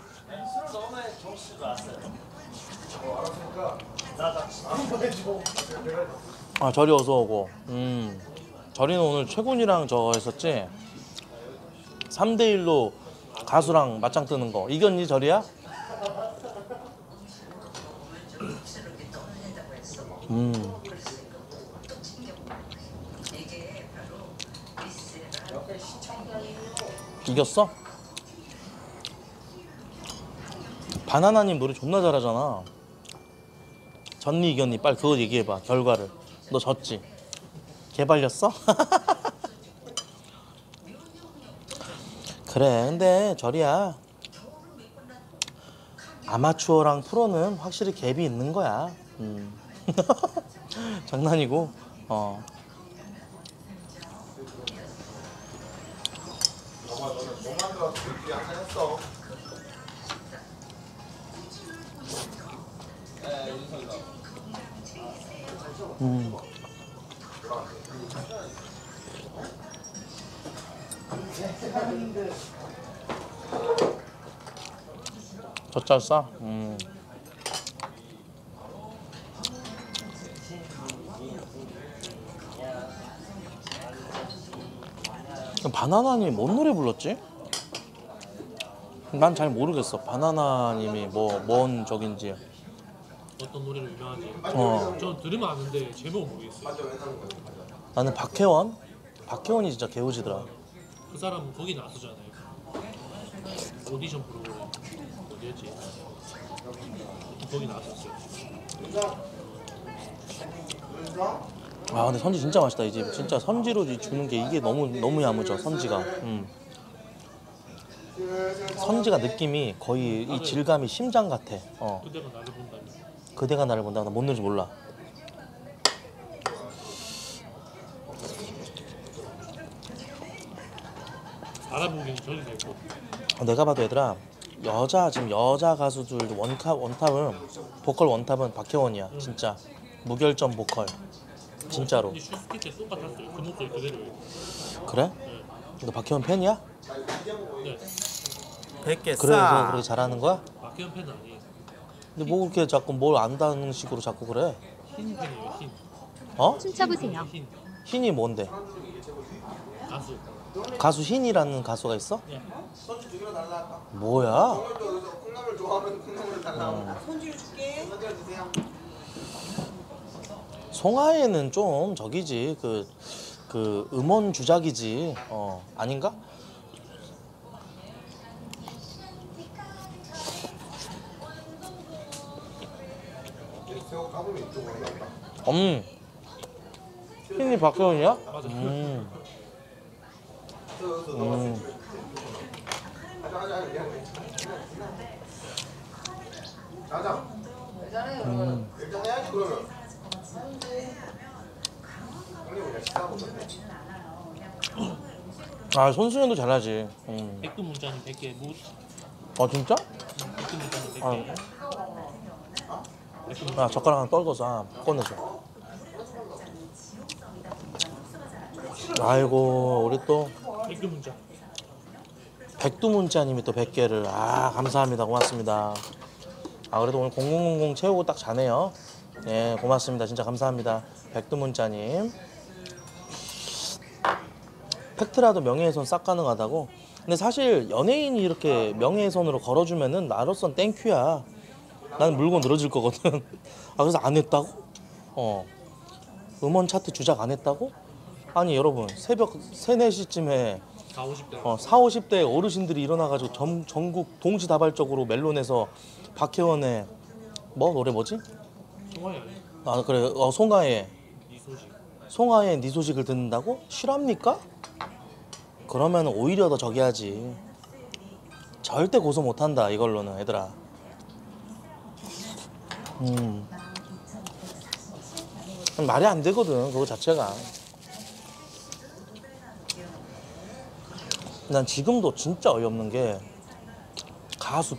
아 절이 어서 오고. 절이는 오늘 최군이랑 저거 했었지. 3대1로 가수랑 맞짱 뜨는 거 이겼니 절이야? 이겼어? 바나나님 노래 존나 잘하잖아. 졌니 이겼니? 빨리 그거 얘기해봐. 결과를. 너 졌지? 개발렸어? 그래 근데 절이야 아마추어랑 프로는 확실히 갭이 있는 거야. 장난이고. 젖잘 싸? 바나나님이 뭔 노래 불렀지? 난 잘 모르겠어. 바나나님이 뭔 적인지. 어떤 노래를 유명한지. 어. 저 들으면 아는데 제목은 모르겠어요. 나는 박혜원? 박혜원이 진짜 개우지더라. 그 사람은 거기 나서잖아요. 오디션 프로그램 어디였지? 거기 나섰어요. 아 근데 선지 진짜 맛있다 이 집. 진짜 선지로 주는 게 이게 너무 야무져 선지가. 선지가 느낌이 거의 이 질감이 심장 같아. 그대가 나를 본다면. 그대가 나를 본다. 나 뭔 노래인지 몰라. 알아보기는 저리 됐고. 내가 봐도 얘들아 지금 여자 가수들 원탑은 보컬 원탑은 박혜원이야 진짜. 무결점 보컬. 진짜로. 근데 슈스케 때 똑같았어요. 그 목소리 그대로. 그래? 네. 너 박혜원 팬이야? 네. 100개 그래서 그렇게 잘하는 거야? 박혜원 팬은 아니에요. 근데 뭐 그렇게 자꾸 뭘 안다는 식으로 자꾸 그래? 흰 팬이에요. 흰. 어? 춤춰보세요. 흰. 흰이 뭔데? 가수. 가수 흰이라는 가수가 있어? 네. 손주 두 개로 달라 할까? 뭐야? 콩나물 좋아하면 콩나물을 달라. 손질 줄게. 손주 주세요. 송하예는 좀 저기지 그 음원 주작이지. 아닌가? 새우 까보면 이쪽으로 올라온다. 흰이 박혜원이야? 맞아. 여기서 넣어봤어. 하자 미안해. 자자. 일단 해야지 그러면. 형님 그냥 식사하고 있는데. 아 손수현도 잘하지. 백두 문자는 100개 무. 진짜? 백두 문자는 100개. 아 젓가락 하나 떨궈서 꺼내줘. 아이고 우리 또 백두 문자. 백두문자님이 또 100개를 감사합니다. 고맙습니다. 그래도 오늘 0000 채우고 딱 자네요. 네 고맙습니다. 진짜 감사합니다. 백두문자님. 팩트라도 명예훼손 싹 가능하다고? 근데 사실 연예인이 이렇게 명예훼손으로 걸어주면은 나로선 땡큐야. 나는 물건 늘어질 거거든. 그래서 안 했다고? 음원 차트 주작 안 했다고? 아니 여러분 새벽 3, 4시쯤에 4, 50대. 4, 50대 어르신들이 일어나가지고 전국 동시다발적으로 멜론에서 박혜원의 노래 뭐지? 송하이 아니에요? 그래 송하의 이 소식. 송하의 네 소식을 듣는다고? 실합니까? 그러면 오히려 더 저기 하지. 절대 고소 못한다 이걸로는 얘들아. 말이 안 되거든 그거 자체가. 난 지금도 진짜 어이없는 게 가수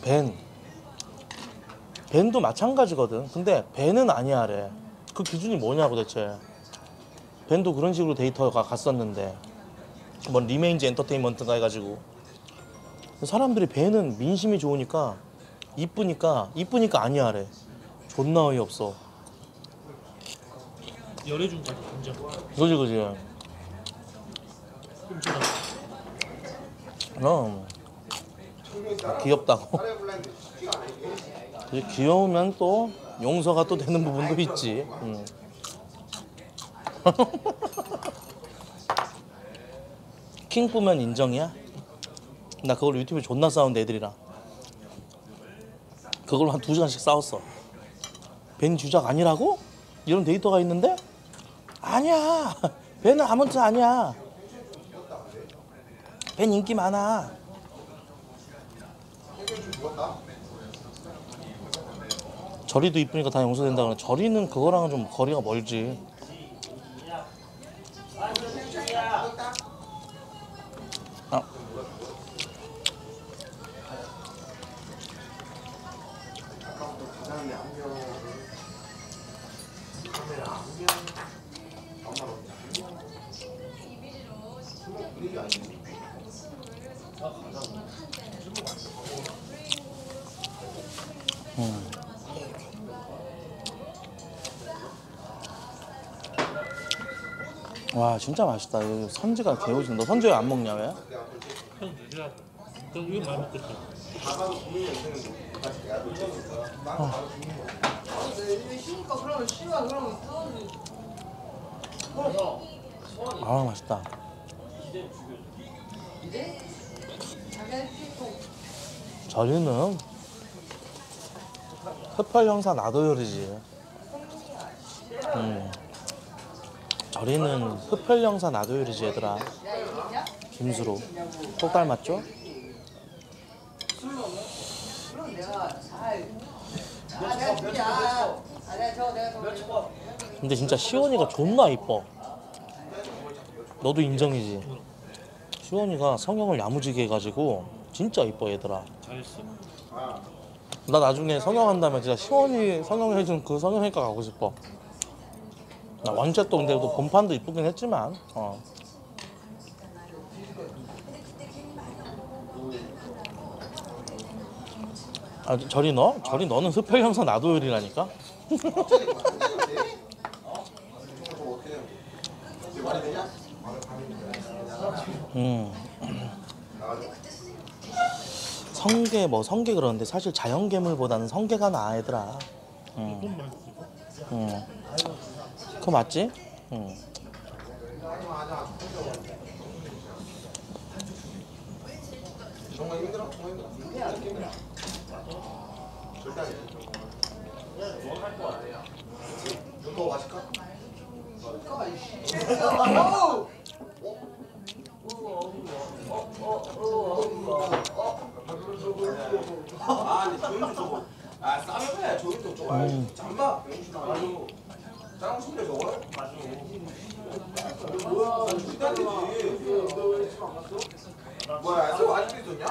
벤도 마찬가지거든. 근데 벤은 아니야래. 그 기준이 뭐냐고 대체. 벤도 그런 식으로 데이터가 갔었는데 뭐 리메인즈 엔터테인먼트가 해가지고 사람들이 벤은 민심이 좋으니까 이쁘니까 아니야래. 존나 어이없어. 열애중까지 인정. 그지 끔찍하다. 귀엽다고. 카레 블라인드 쉽지가 않아 이게. 이제 귀여우면 또 용서가 또 되는 부분도 있지. 킹뿌면 인정이야? 나 그걸 유튜브에 존나 싸운데 애들이랑 그걸로 한 2시간씩 싸웠어. 벤 주작 아니라고? 이런 데이터가 있는데? 아니야. 벤은 아무튼 아니야. 벤 인기 많아. 저리도 이쁘니까 다 용서된다 그러네. 저리는 그거랑은 좀 거리가 멀지. 와 진짜 맛있다. 이거 선지가 개오진. 너 선지 왜 안 먹냐 왜? 형 드시라고. 저 이거 많이 먹겠어. 맛있다. 저리는 흡혈 형사 나도 요리지. 저리는 흡혈 형사 나도 요리지 얘들아. 김수로 똑 닮았죠? 근데 진짜 시원이가 존나 이뻐. 너도 인정이지? 시원이가 성형을 야무지게 해가지고 진짜 이뻐 얘들아. 잘했어. 나 나중에 성형한다면 진짜 시원이 성형해준 그 성형외과 가고 싶어. 원zet도 근데 또 본판도 이쁘긴 했지만 아, 저리 너는 흡혈 형사 나도율이라니까. 성게 그러는데 사실 자연 괴물보다는 성게가 나아 얘들아. 그거 맞지? 정말 힘들어? 절대 아니야. 더 마실까? 아, 근데 조용히 저거. 아, 싸면 해. 조용히 좀 저거. 잠바. 병신아. 짱 소리 저거. 맞아. 뭐야? 절대 안 되지. 뭐야? 저 아직도 있었냐?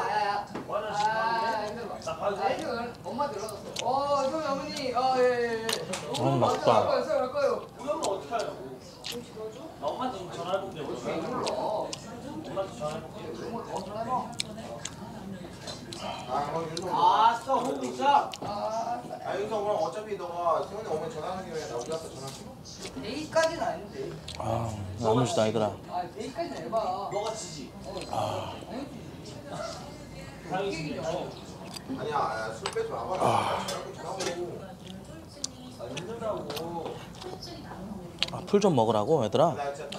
엄마 들어갔어. 형 어머니. 예. 맛있다. 갈 거예요. 우리 엄마 어떻게 하냐고. 나 엄마한테 좀 전화해볼게. 엄마한테 전화해볼게. 아싸 호구 있어. 윤성 그럼 어차피 너가 세훈이 어머니 전화하는 김에 나 우리 앞에 전화할게. 데이까지는 아닌데. 너무 싫다 얘들아. 데이까지는 해봐. 너가 지지. 당연히 아니야, 술 빼지 마봐. 전화하고. 힘들다고. 풀 좀 먹으라고 얘들아. 나 진짜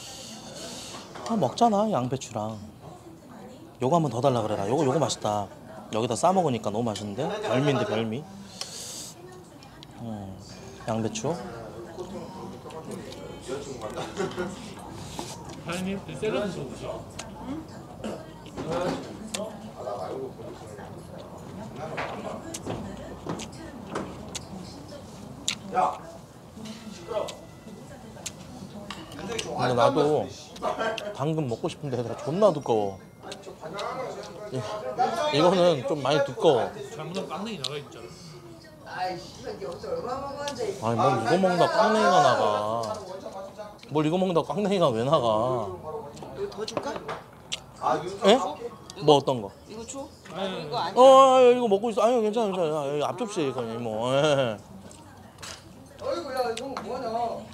먹잖아 양배추랑. 요거 한번 더 달라 그래라. 요거 맛있다. 여기다 싸 먹으니까 너무 맛있는데? 별미인데 별미. 양배추. 사장님, 샐러드 좀 드셔. 야. 근데 나도 당근 먹고 싶은데 얘들아 존나 두꺼워. 이거는 좀 많이 두꺼워. 잘못하면 깡냉이 나가 있잖아. 이게 어째 얼마 먹었는데. 아니 뭘 이거 먹는다 깡냉이가 나가. 뭘 이거 먹는다 깡냉이가 왜 나가. 뭐 줄까? 에? 뭐 어떤 거? 이거 줘? 아니, 이거 아니야. 이거 먹고 있어. 아유 괜찮아. 여기 앞접시에 이거니 뭐. 예. 어이구 야 이거 뭐하냐?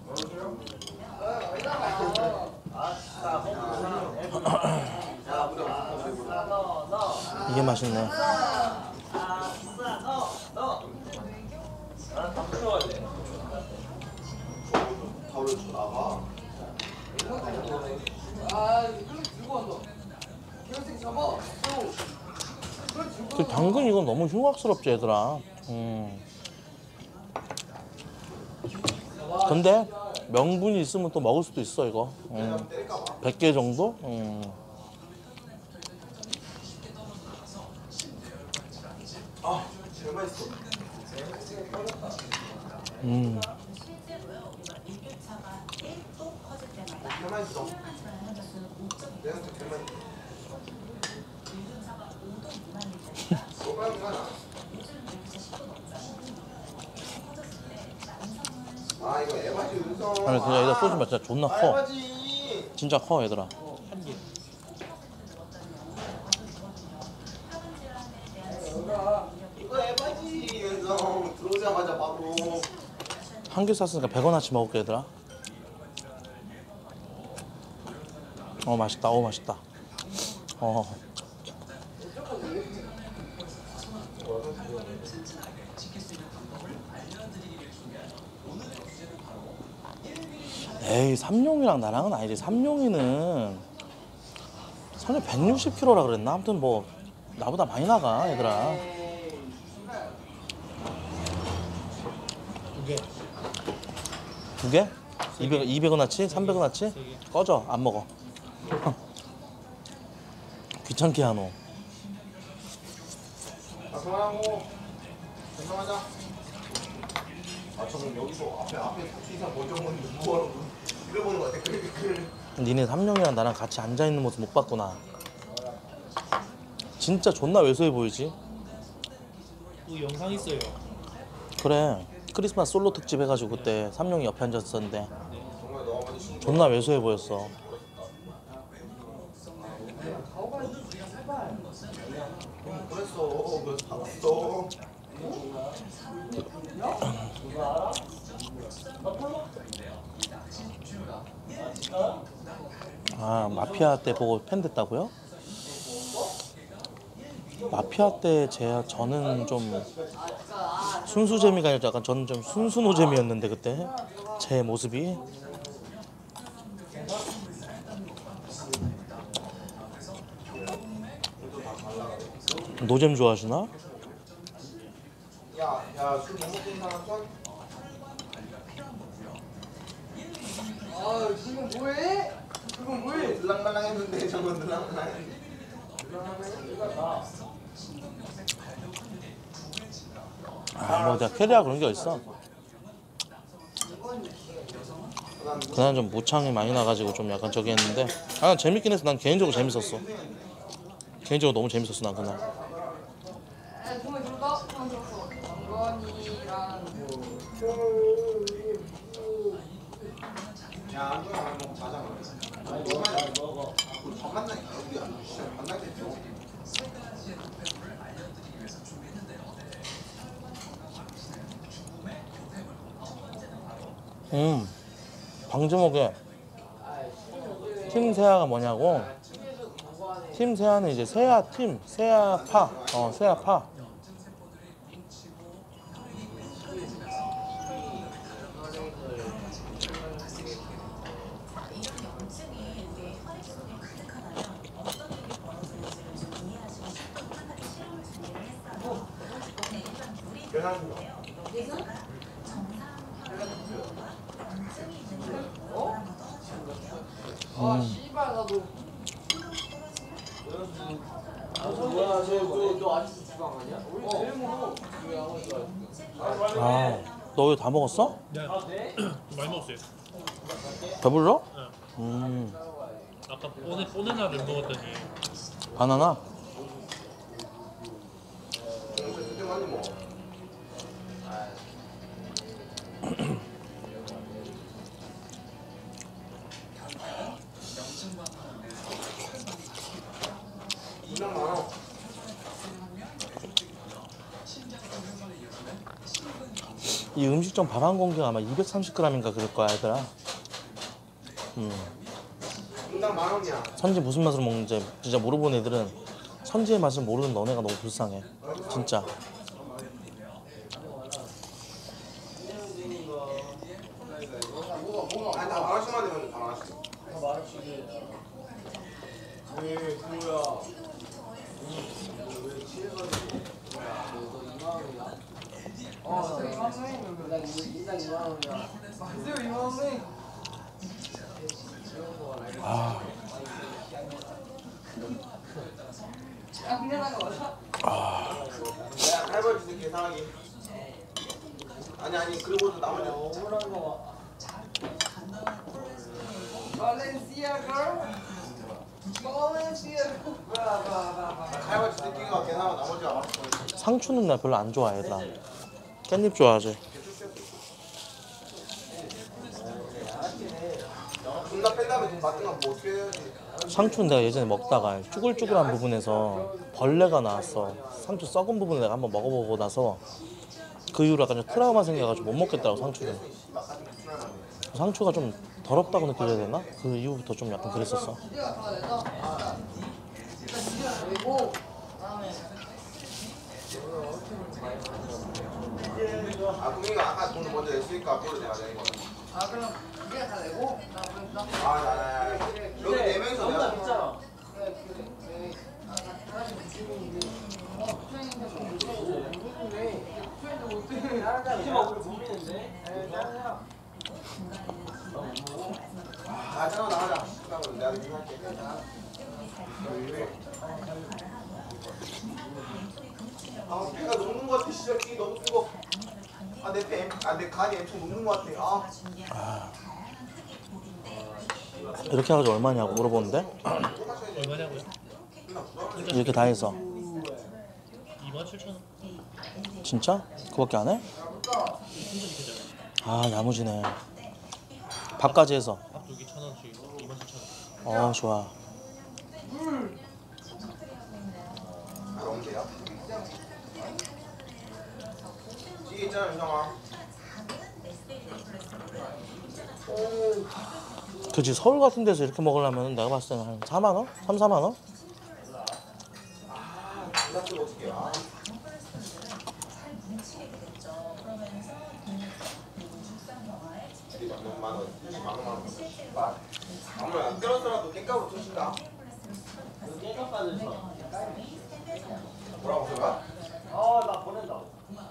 이게 맛있네. 이거 들고 간다. 기어식 잡아. 그 당근 이건 너무 흉악스럽지 얘들아. 근데 명분이 있으면 또 먹을 수도 있어 이거. 100개 정도? 제일 맛있어. 제일 맛있어. 내가 제일 맛있어. 아 이거 에바지 윤성. 아니 그냥 얘들아 소주 맛 진짜 존나 커. 에바지. 진짜 커 얘들아. 이거 에바지 윤성. 들어오자마자 바로. 한 개 샀으니까 100원어치 먹을게 얘들아. 맛있다. 맛있다. 에이 삼룡이랑 나랑은 아니지. 삼룡이는 선이 160kg라 그랬나? 아무튼 뭐 나보다 많이 나가 얘들아. 두 개? 200원어치? 300원어치? 꺼져 안 먹어. 귀찮게 하노. 그만하고 건강하자. 저는 여기서 앞에 타투 이상 먼저 보는데 뭐하러 이래 보는 거 같아. 그래. 니네 삼룡이랑 나랑 같이 앉아있는 모습 못 봤구나. 진짜 존나 왜소해 보이지? 그 영상 있어요. 그래 크리스마스 솔로 특집 해가지고 그때 삼룡이 옆에 앉았었는데 존나 왜소해 보였어. 그랬어. 그래서 다 봤어. 아 마피아 때 보고 팬 됐다고요? 마피아 때 저는 좀 순수 재미가 아니라 약간 저는 좀 순수노 재미였는데 그때 제 모습이. 노잼 좋아하시나? 야, 술 못 먹는 사람 손? 아 지금 뭐해? 지금 뭐해? 들랑말랑 했는데 저건 들랑말랑 했는데. 뭐 내가 캐리아 그런 게 있어. 그날 좀 모창이 많이 나가지고 좀 약간 저기 했는데 재밌긴 했어. 난 개인적으로 재밌었어. 개인적으로 너무 재밌었어 난 그날. 정말 들었다? 정말 들었어. 정건이랑 야, 안주랑 먹고 자자. 아니, 너만 먹어. 밥 만나니까 우리 안 진짜 만날 때 줘. 방주목에 팀 세아가 뭐냐고. 팀 세아는 이제 세아 팀 세아파 세아파. 아 씨발 나도 뭐야 너 아직도 주방 아니야? 우리 제일 먹어. 너 왜 다 먹었어? 네. 많이 먹었어요. 배불러? 아까 뽀네나를 먹었더니 바나나? 이 음식점 밥 한 공기가 아마 230g인가 그럴 거야 얘들아. 인당 10,000원이야. 선지 무슨 맛으로 먹는지 진짜 물어본 애들은 선지의 맛을 모르는 너네가 너무 불쌍해 진짜. 아니, 다 10,000원씩만 되면 다 10,000원. 야, 할아버지 새끼 상하기. 아니 그리고도 나머지 할아버지 새끼가 걔나마 나머지가 맛있어. 상추는 나 별로 안 좋아해 얘들아. 깻잎 좋아하지. 존나 뺀 다음에 돈 받든 건뭐 어떻게 해야지. 상추는 내가 예전에 먹다가 쭈글쭈글한 부분에서 벌레가 나왔어. 상추 썩은 부분을 내가 한번 먹어보고 나서 그 이후로 약간 좀 트라우마 생겨가지고 못 먹겠더라고 상추를. 상추가 좀 더럽다고 느껴져야 되나? 그 이후부터 좀 약간 그랬었어. 아, 국민이가 아까 돈을 먼저 냈으니까 앞으로 내가 내는 거야. 아 그럼 네가 다 내고 나 그럼 아, 나 여기 4명이서 내가 있잖아. 아, 잠깐만 나가자. 내가 이렇게 할게. 아, 배가 녹는 것 같아. 진짜 이 너무 뜨거. 아, 내 간이 엄청 녹는 것 같아. 이렇게 해가지고 얼마냐고 물어보는데 얼마냐고요? 이렇게 다 해서 27,000원. 진짜? 그거밖에 안 해? 아 야무지네. 밥까지 해서. 밥 2개 1,000원씩 27,000원. 좋아. 그런데요? 찌개 있잖아 윤성아. 그치 서울 같은 데서 이렇게 먹으려면 내가 봤을 때는 한 4만 원? 3, 4만 원? 이거 어떻게 아. 만 원, 10만 원. 아무리 안 들었더라도 깽값으로 주신다. 깽값 받으셔. 뭐라고 제가? 나 보낸다고.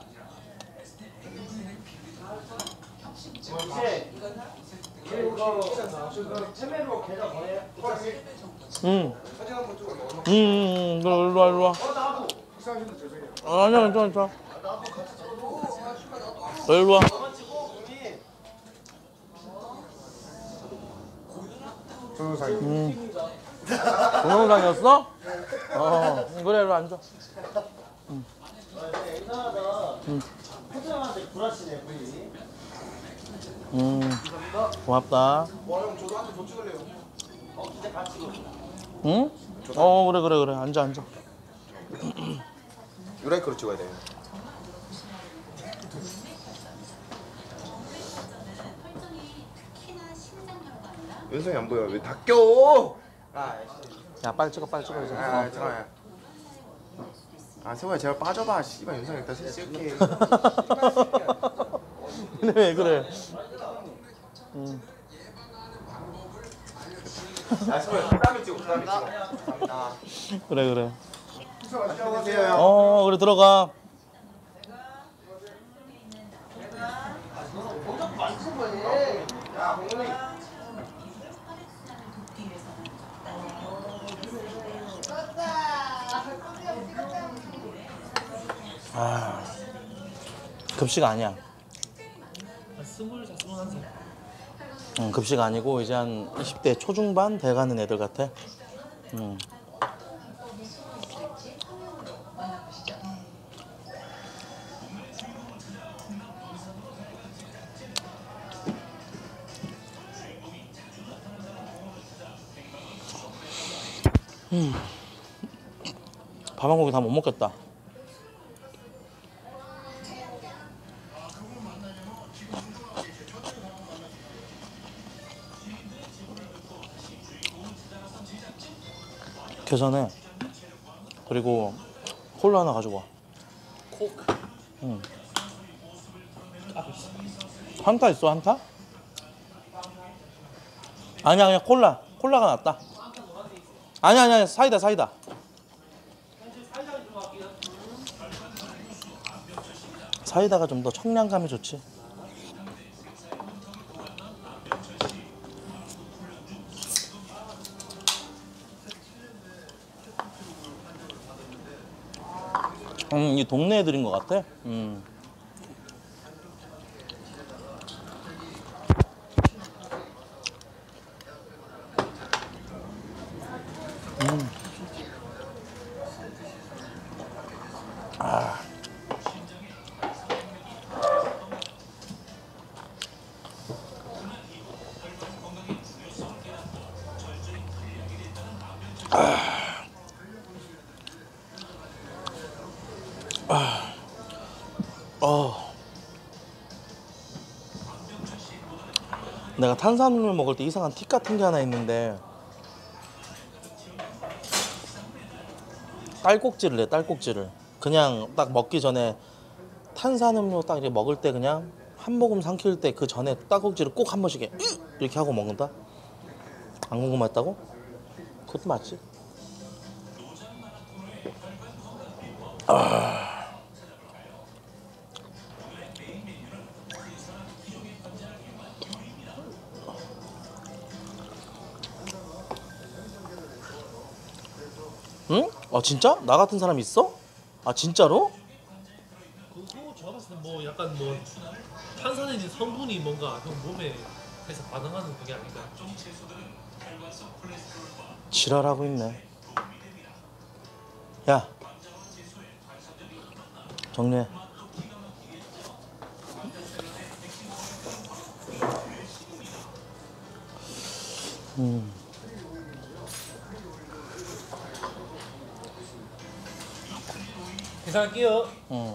이거 체메로 계좌 보내. 응. 사진 한번 찍어 먹어. 너 일로 와 일로 와. 나도. 아니야 괜찮아. 너 일로 와. 동영상이었어? 그래 일로 앉아. 이상하다. 표정한테 구라치네 부인이. 고맙다. 와 형 저도 한테 더 찍을래요. 진짜 같이 고. 응? 그래 앉아. 유라이크로 찍어야 돼. 윤성이 안 보여. 왜 다 껴? 야 빨리 찍어 이제. 잠깐만. 세호야 제발 빠져봐. 씨발 윤성이 일단 셋 찍을게. 근데 왜 그래? 세호야 그다음에 찍어. 감사합니다. 그래. 안녕하세요 형. 그래 들어가. 야 공문이. 급식 아니야. 한 20살, 21살. 급식 아니고 이제 한 20대 초중반 돼가는 애들 같아. 밥 한 고기 다 못 먹겠다. 계산해. 그리고 콜라 하나 가지고 와. 코크. 응. 한타 있어 한타? 아니야 콜라가 낫다. 아니야 사이다. 사이다가 좀 더 청량감이 좋지. 이 동네 애들인 것 같아. 내가 탄산음료 먹을 때 이상한 팁 같은 게 하나 있는데 딸꾹질을 해. 딸꾹질을 그냥 딱 먹기 전에 탄산음료 딱 이렇게 먹을 때 그냥 한 모금 삼킬 때 그 전에 딸꾹질을 꼭 한 번씩 이렇게 하고 먹는다. 안 궁금했다고? 그것도 맞지. 응? 진짜? 나 같은 사람 있어? 진짜로? 그거 제가 봤을 때 뭐 약간 뭐 탄산에 있는 성분이 뭔가 형 몸에 해서 반응하는 그게 아닌가. 지랄하고 있네. 야, 정리해. 계산할게요.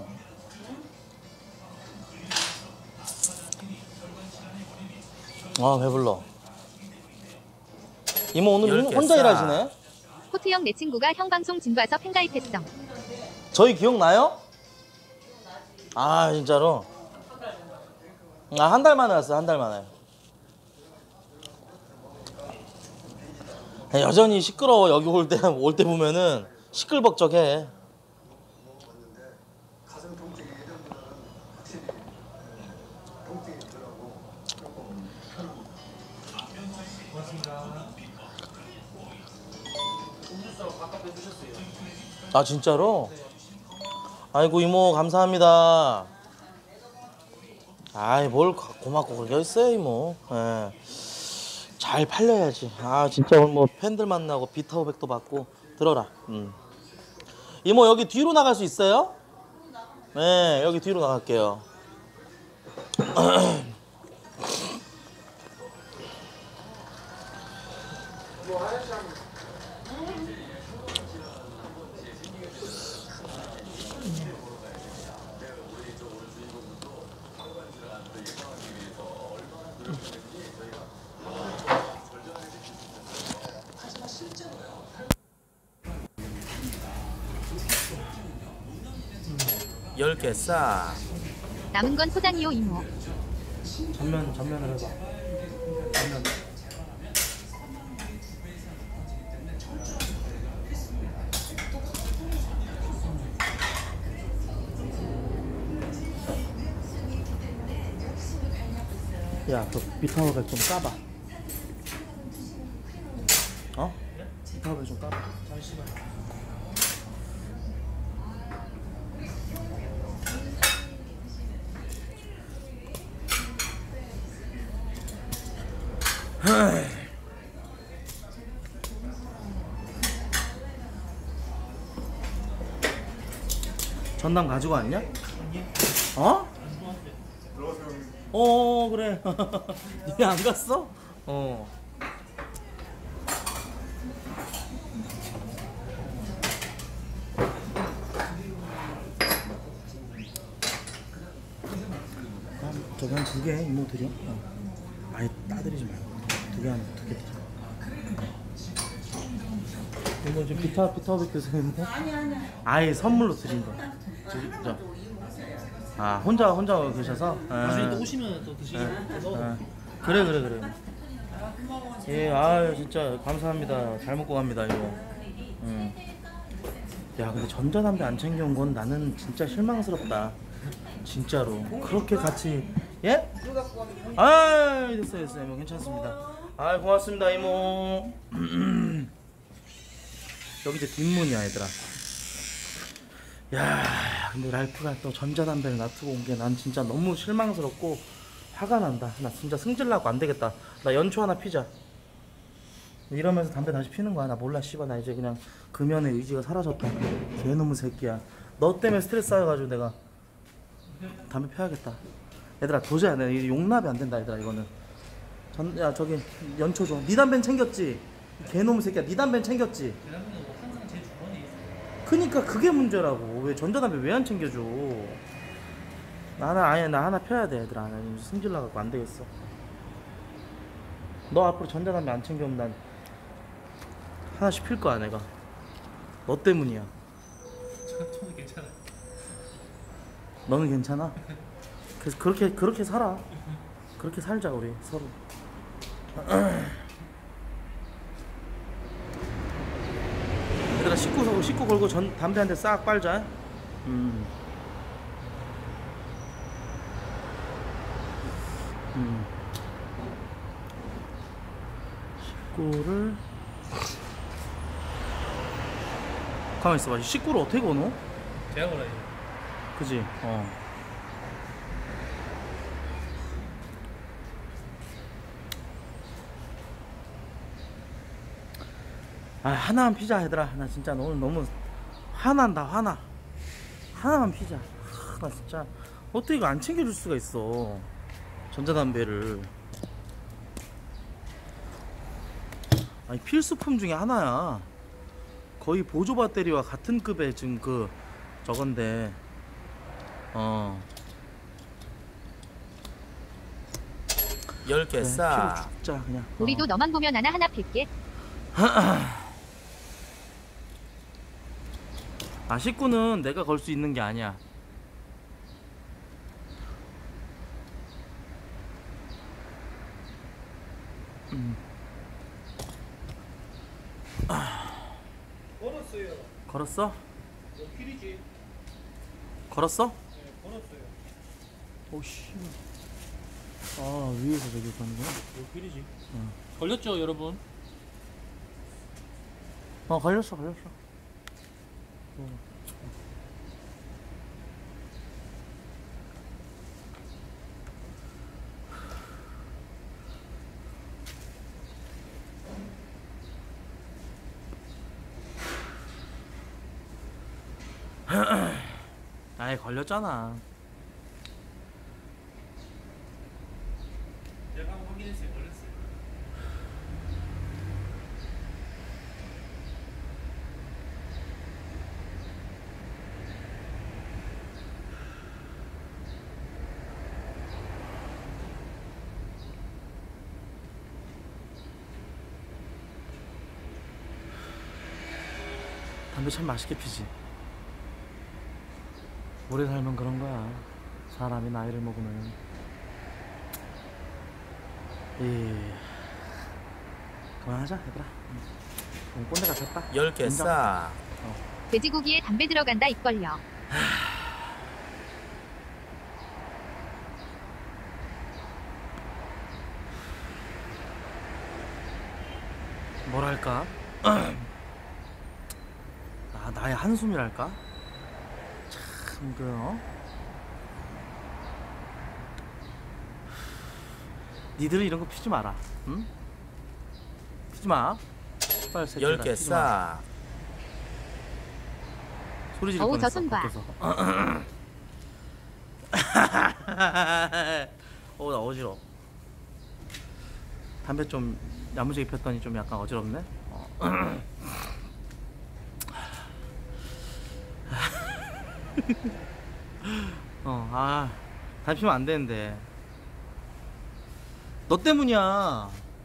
아 배불러. 이모 오늘 10개 혼자 싸. 일하시네? 코트형 내 친구가 형 방송 진봐서 팬가입했어. 저희 기억나요? 아 진짜로? 아 한 달 만에 왔어. 한 달 만에. 여전히 시끄러워. 여기 올 때 보면은 시끌벅적해. 아 진짜로? 아이고 이모 감사합니다. 아이 뭘 고맙고 그러겠어요 이모. 예. 잘 팔려야지. 아 진짜 오늘 뭐 팬들 만나고 비타오백도 받고 들어라. 이모 여기 뒤로 나갈 수 있어요? 네 여기 뒤로 나갈게요. 열 개 싸. 남은 건 포장이요 이모. 전면을 해봐. 전면. 야, 그 비타오백 좀 까봐. 어? 비타오백 좀 까봐. 잠시만. 전남 가지고 왔냐? 어? 그래. 니 안 갔어? 저기 한 2개 이모 드려. 아예 따드리지 말고 2개 드려. 이거 지금 비타오백 교수님인데? 아니. 아예 선물로 드린 거. 아 혼자 계셔서? 나중에 또 오시면 또 드시고. 그래. 예, 아유 진짜 감사합니다. 잘 먹고 갑니다 이거. 야 근데 전자담배 안 챙겨온 건 나는 진짜 실망스럽다. 진짜로 그렇게 같이 예? 아 됐어요 이모 괜찮습니다. 아 고맙습니다 이모. 여기 이제 뒷문이야 얘들아. 야 근데 랄프가 또 전자담배를 놔두고 온 게 난 진짜 너무 실망스럽고 화가 난다. 나 진짜 승질나고 안 되겠다. 나 연초 하나 피자. 이러면서 담배 다시 피는 거야. 나 몰라 씨발. 나 이제 그냥 금연의 의지가 사라졌다. 개놈의 새끼야. 너 때문에 스트레스 쌓여가지고 내가 담배 펴야겠다. 얘들아 도저히 안 돼. 용납이 안 된다 얘들아 이거는. 야 저기 연초 줘. 니 담배는 챙겼지? 개놈의 새끼야. 니 담배는 챙겼지? 그니까 그게 문제라고. 왜 전자담배 왜 안 챙겨줘? 나 하나 펴야 돼 얘들아. 나 승질 나갖고 안 되겠어. 너 앞으로 전자담배 안 챙겨오면 난 하나씩 필 거야 내가. 너 때문이야. 저는 괜찮아. 너는 괜찮아? 그래서 그렇게 살아. 그렇게 살자 우리 서로. 얘들아 식구 걸고 담배 한 대 싹 빨자. 식구를 가만 있어봐. 식구를 어떻게 거노? 제가 몰라요. 그지? 아 하나만 피자 얘들아. 나 진짜 오늘 너무 화난다. 하나만 피자. 나 진짜 어떻게 이거 안 챙겨줄 수가 있어 전자담배를. 아니 필수품 중에 하나야. 거의 보조 배터리와 같은 급의 지금 그 저건데. 10개 싸. 피로 죽자 그냥. 우리도 너만 보면 하나 필게. 아 식구는 내가 걸 수 있는 게 아니야. 걸었어요. 걸었어? 필이지. 걸었어? 네, 걸었어요. 오씨. 아 위에서 저기 가는 거야? 필이지. 걸렸죠, 여러분? 걸렸어. 아예 걸렸잖아. 제가 한번 확인했어요. 걸렸어요. 담배 참 맛있게 피지. 오래 살면 그런 거야. 사람이 나이를 먹으면. 그만하자 얘들아. 꼰대 같았다. 10개 싸. 돼지고기에 담배 들어간다 입걸려. 뭐랄까. 나의 한숨이랄까. 참 니들은 이런 거 피지 마라. 응? 피지 마. 10개 싸. 소리 지를 어우, 뻔했어. 저 손 봐. 밖에서. 나 어지러워. 담배 좀 야무지게 폈더니 좀 약간 어지럽네. 담배 피면 안 되는데. 너 때문이야.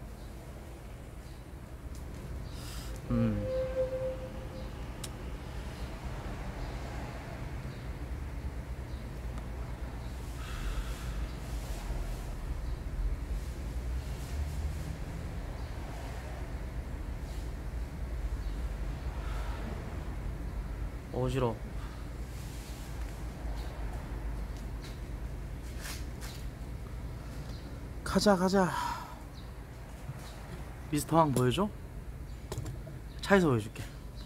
어지러워. 가자. 미스터 왕 보여줘? 차에서 보여줄게.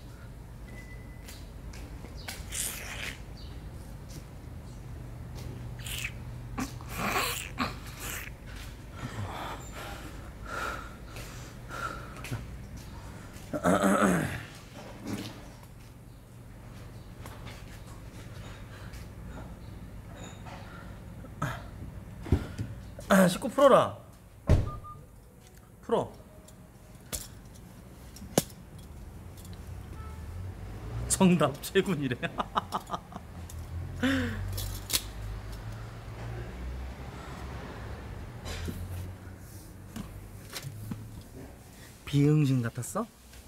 식구 풀어라. 풀어. 정답 최군이래. 비응신 같았어?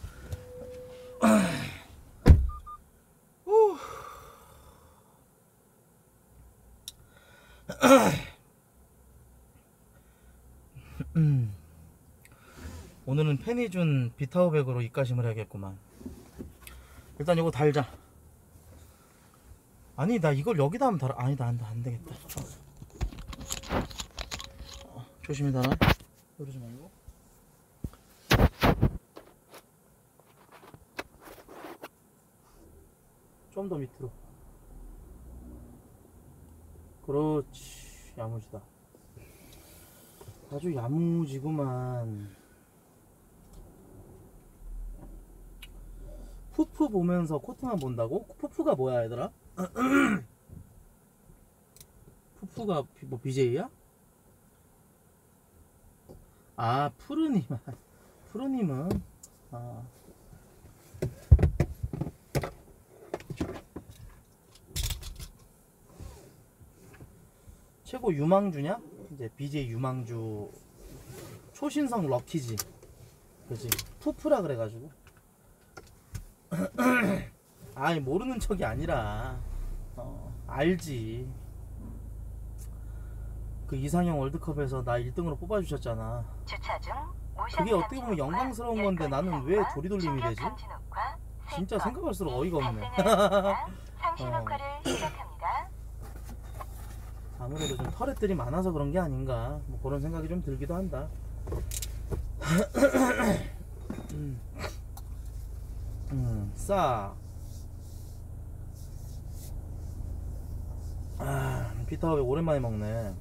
오늘은 팬이 준 비타오백으로 입가심을 해야겠구만. 일단 이거 달자. 아니 나 이걸 여기다 하면 달아. 아니다 안 되겠다. 조심히 달아. 그러지 말고. 좀 더 밑으로. 그렇지. 야무지다. 아주 야무지구만. 푸푸 보면서 코트만 본다고? 푸푸가 뭐야 얘들아? 푸푸가 뭐 BJ야? 아 푸르님은 최고 유망주냐? 이제 BJ 유망주 초신성 럭키지. 그치? 투프라 그래가지고. 아니 모르는 척이 아니라 알지. 그 이상형 월드컵에서 나 1등으로 뽑아주셨잖아. 주차 중 그게 어떻게 보면 영광스러운 건데 나는 왜 조리돌림이 되지? 진짜 생각할수록 어이가 없네. 상신 녹화를 시작합니다. 아무래도 좀 터렛들이 많아서 그런 게 아닌가 뭐 그런 생각이 좀 들기도 한다. 싸. 비타오백 오랜만에 먹네.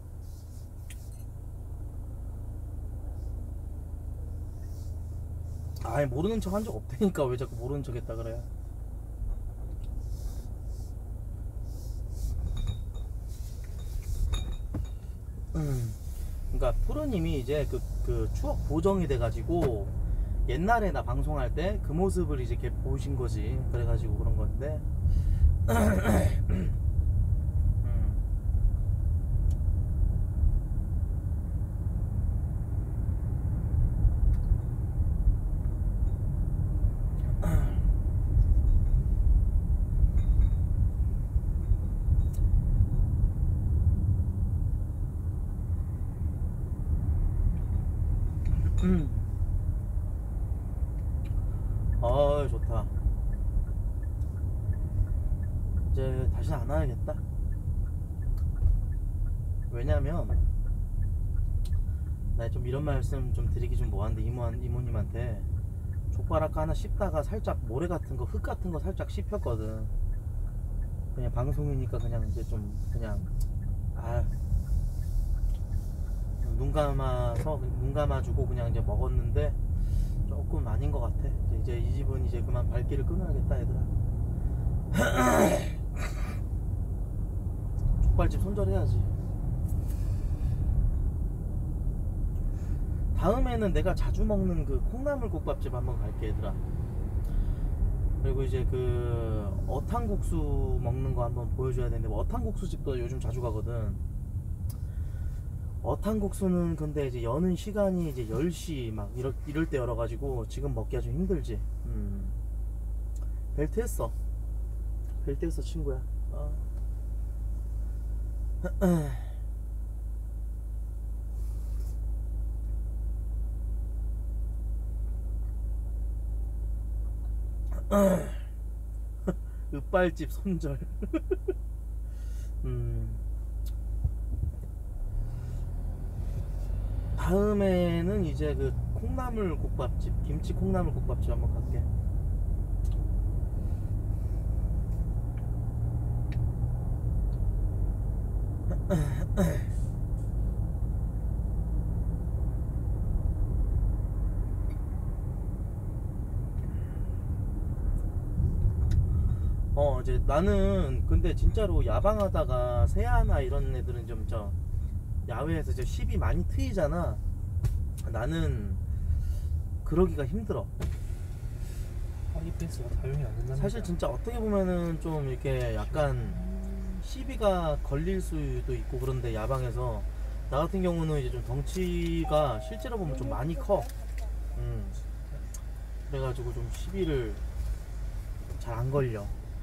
아이 모르는 척 한 적 없다니까 왜 자꾸 모르는 척 했다 그래. 그러니까 프로님이 이제 그 추억 보정이 돼가지고 옛날에 나 방송할 때 그 모습을 이제 이렇게 보신 거지. 그래가지고 그런 건데. 좋다. 이제 다시 안 와야겠다. 왜냐면 나 좀 이런 말씀 좀 드리기 좀 뭐한데 이모님한테 족발 아까 하나 씹다가 살짝 모래 같은 거 흙 같은 거 살짝 씹혔거든. 그냥 방송이니까 그냥 이제 좀 그냥 눈 감아주고 그냥 이제 먹었는데 조금 아닌 것 같아. 이제 이 집은 이제 그만 발길을 끊어야겠다 얘들아. 족발집 손절해야지. 다음에는 내가 자주 먹는 그 콩나물국밥집 한번 갈게 얘들아. 그리고 이제 그 어탕국수 먹는 거 한번 보여줘야 되는데 뭐 어탕국수집도 요즘 자주 가거든. 어탕국수는 근데 이제 여는 시간이 이제 10시 막 이럴 때 열어가지고 지금 먹기가 좀 힘들지. 벨트 했어 친구야. 읍발집 손절. 다음에는 이제 그 콩나물 국밥집, 김치 콩나물 국밥집 한번 갈게. 이제 나는 근데 진짜로 야방하다가 세아나 이런 애들은 좀 야외에서 이제 시비 많이 트이잖아. 나는 그러기가 힘들어. 하이펜스가 사용이 안 된다. 사실 진짜 어떻게 보면은 좀 이렇게 약간 시비가 걸릴 수도 있고 그런데 야방에서 나 같은 경우는 이제 좀 덩치가 실제로 보면 좀 많이 커. 그래가지고 좀 시비를 잘 안 걸려.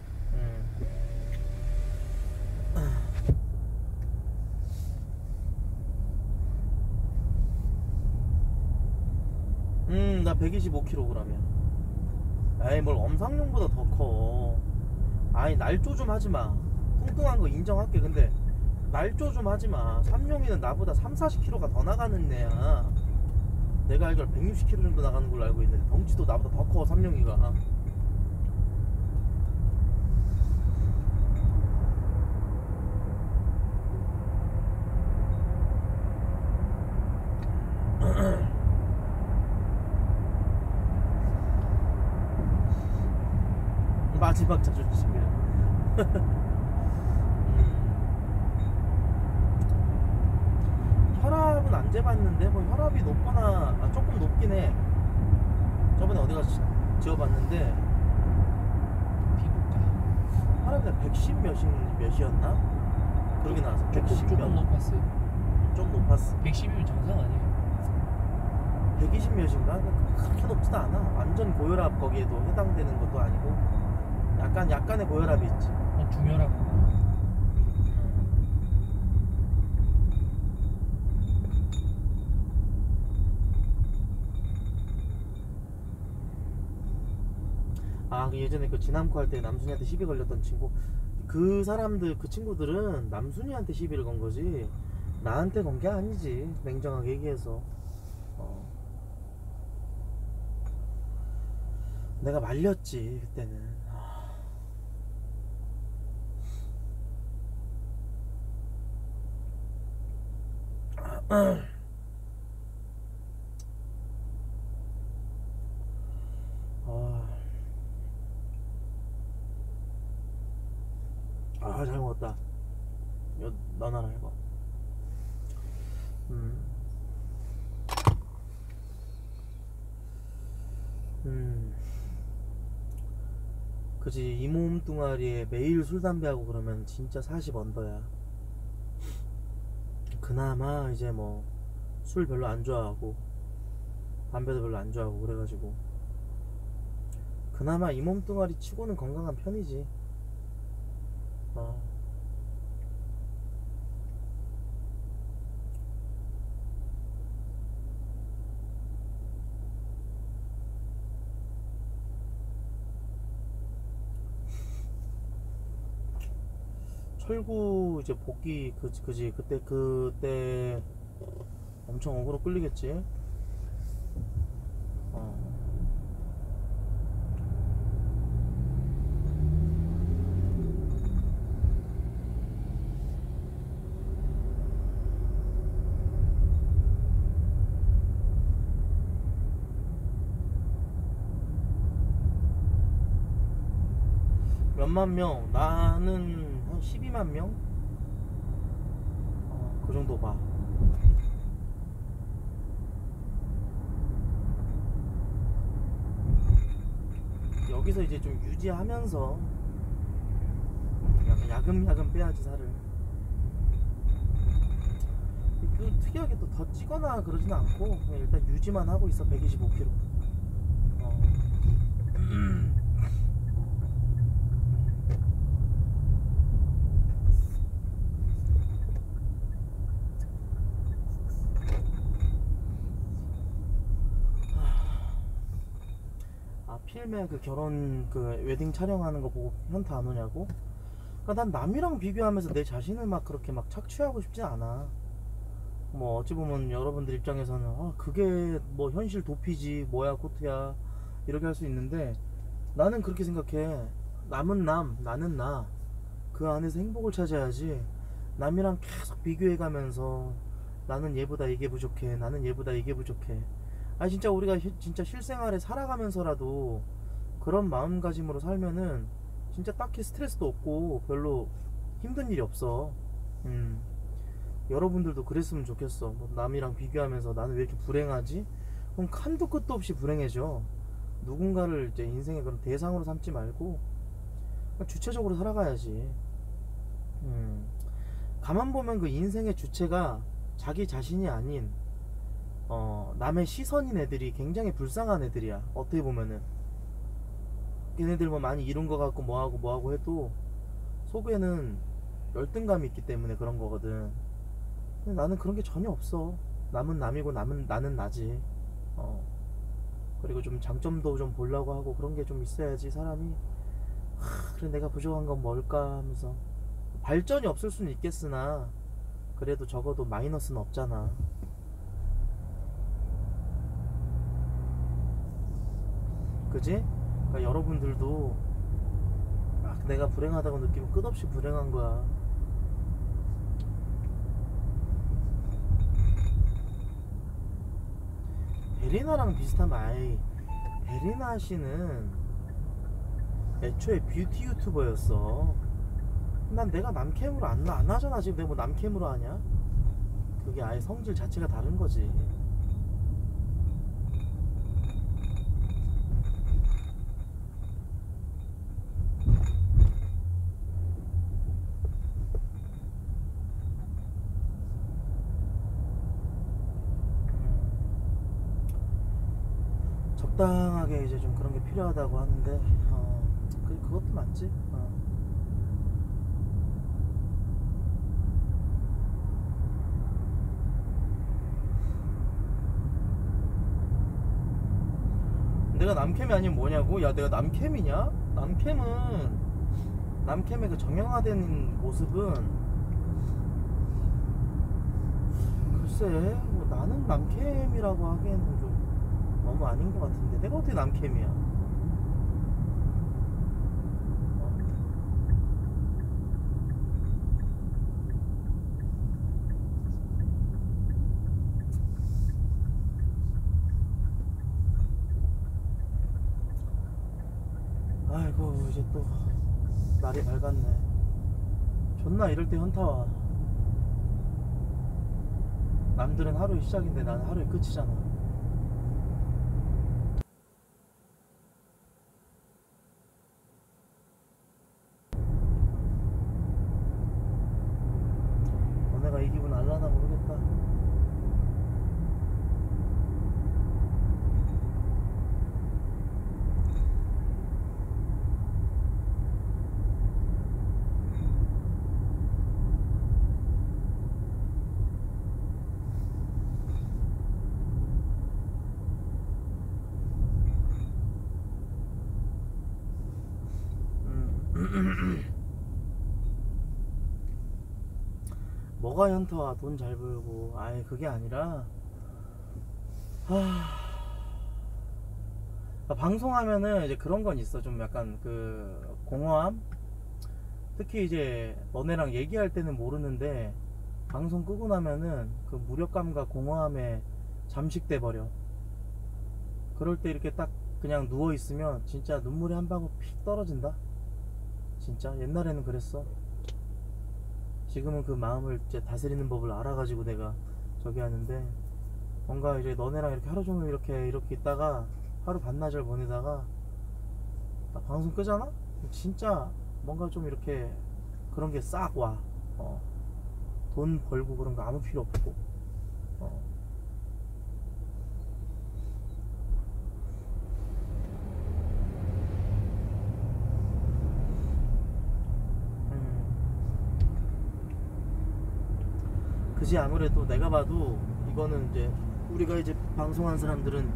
나 125kg이야. 에이 뭘 엄상용보다 더 커. 아니 날조 좀 하지마. 뚱뚱한 거 인정할게. 근데 날조 좀 하지마. 삼룡이는 나보다 30-40kg가 더 나가는 애야. 내가 알기로 160kg 정도 나가는 걸로 알고 있는데 덩치도 나보다 더 커 삼룡이가. 마지막 자존심이야. 혈압은 안 재봤는데 뭐 혈압이 높거나 조금 높긴 해. 저번에 어디 가서 지어봤는데 피부과. 하루에 110 몇이었나? 그러게 나와서 110 조금 몇. 높았어요. 좀 높았어. 110이면 정상 아니에요? 120 몇인가? 그렇게 높지도 않아. 완전 고혈압 거기에도 해당되는 것도 아니고 약간의 고혈압이 있지. 중혈압. 아, 그 예전에 그 지남코 할 때 남순이한테 시비 걸렸던 친구, 그 사람들, 그 친구들은 남순이한테 시비를 건 거지 나한테 건 게 아니지. 냉정하게 얘기해서 내가 말렸지 그때는. 잘 먹었다. 이거 넣어놔라 이거. 그지. 이 몸뚱아리에 매일 술 담배하고 그러면 진짜 40 언더야. 그나마 이제 뭐 술 별로 안 좋아하고 담배도 별로 안 좋아하고 그래가지고 그나마 이 몸뚱아리 치고는 건강한 편이지. 철구 이제 복귀 그지 그때 엄청 어그로 끌리겠지. 몇만 명? 나는 한 12만 명? 그 정도 봐. 여기서 이제 좀 유지하면서 약간 야금야금 빼야지 살을. 그 특이하게 또 더 찌거나 그러진 않고 그냥 일단 유지만 하고 있어. 125kg. 필메 그 결혼 그 웨딩 촬영하는 거 보고 현타 안 오냐고? 그러니까 난 남이랑 비교하면서 내 자신을 막 그렇게 막 착취하고 싶지 않아. 뭐 어찌 보면 여러분들 입장에서는 그게 뭐 현실 도피지 뭐야 코트야 이렇게 할 수 있는데 나는 그렇게 생각해. 남은 남, 나는 나. 그 안에서 행복을 찾아야지. 남이랑 계속 비교해가면서 나는 얘보다 이게 부족해, 나는 얘보다 이게 부족해. 아니 진짜 우리가 진짜 실생활에 살아가면서라도 그런 마음가짐으로 살면은 진짜 딱히 스트레스도 없고 별로 힘든 일이 없어. 여러분들도 그랬으면 좋겠어. 뭐 남이랑 비교하면서 나는 왜 이렇게 불행하지? 그럼 한도 끝도 없이 불행해져. 누군가를 이제 인생의 그런 대상으로 삼지 말고 주체적으로 살아가야지. 가만 보면 그 인생의 주체가 자기 자신이 아닌 남의 시선인 애들이 굉장히 불쌍한 애들이야. 어떻게 보면은 걔네들 뭐 많이 이룬 거 같고 뭐하고 해도 속에는 열등감이 있기 때문에 그런 거거든. 근데 나는 그런 게 전혀 없어. 남은 남이고 나는 나지. 그리고 좀 장점도 좀 보려고 하고 그런 게 좀 있어야지 사람이 그래 내가 부족한 건 뭘까 하면서. 발전이 없을 수는 있겠으나 그래도 적어도 마이너스는 없잖아. 그지? 그러니까 여러분들도 내가 불행하다고 느끼면 끝없이 불행한 거야. 베리나랑 비슷하면 베리나 씨는 애초에 뷰티 유튜버였어. 난 내가 남캠으로 안 하잖아. 지금 내가 뭐 남캠으로 하냐? 그게 아예 성질 자체가 다른 거지. 적당하게 이제 좀 그런 게 필요하다고 하는데 그것도 맞지. 내가 남캠이 아니면 뭐냐고? 야, 내가 남캠이냐? 남캠의 그 정형화된 모습은 글쎄 뭐 나는 남캠이라고 하기에는 좀 너무 아닌 것 같은데. 내가 어떻게 남캠이야? 아이고 이제 또 날이 밝았네. 존나 이럴 때 현타와. 남들은 하루의 시작인데 나는 하루의 끝이잖아. 너네가 이 기분 알라나 모르겠다. 뭐가 현타와 돈 잘 벌고. 아이 그게 아니라 방송하면은 이제 그런 건 있어. 좀 약간 그 공허함. 특히 이제 너네랑 얘기할 때는 모르는데 방송 끄고 나면은 그 무력감과 공허함에 잠식돼 버려. 그럴 때 이렇게 딱 그냥 누워 있으면 진짜 눈물이 한 방울 픽 떨어진다. 진짜 옛날에는 그랬어. 지금은 그 마음을 이제 다스리는 법을 알아가지고 내가 저기 하는데, 뭔가 이제 너네랑 이렇게 하루 종일 이렇게 있다가 하루 반나절 보내다가 딱 방송 끄잖아? 진짜 뭔가 좀 이렇게 그런 게 싹 와. 돈 벌고 그런 거 아무 필요 없고. 그지. 아무래도 내가 봐도 이거는 이제 우리가 이제 방송한 사람들은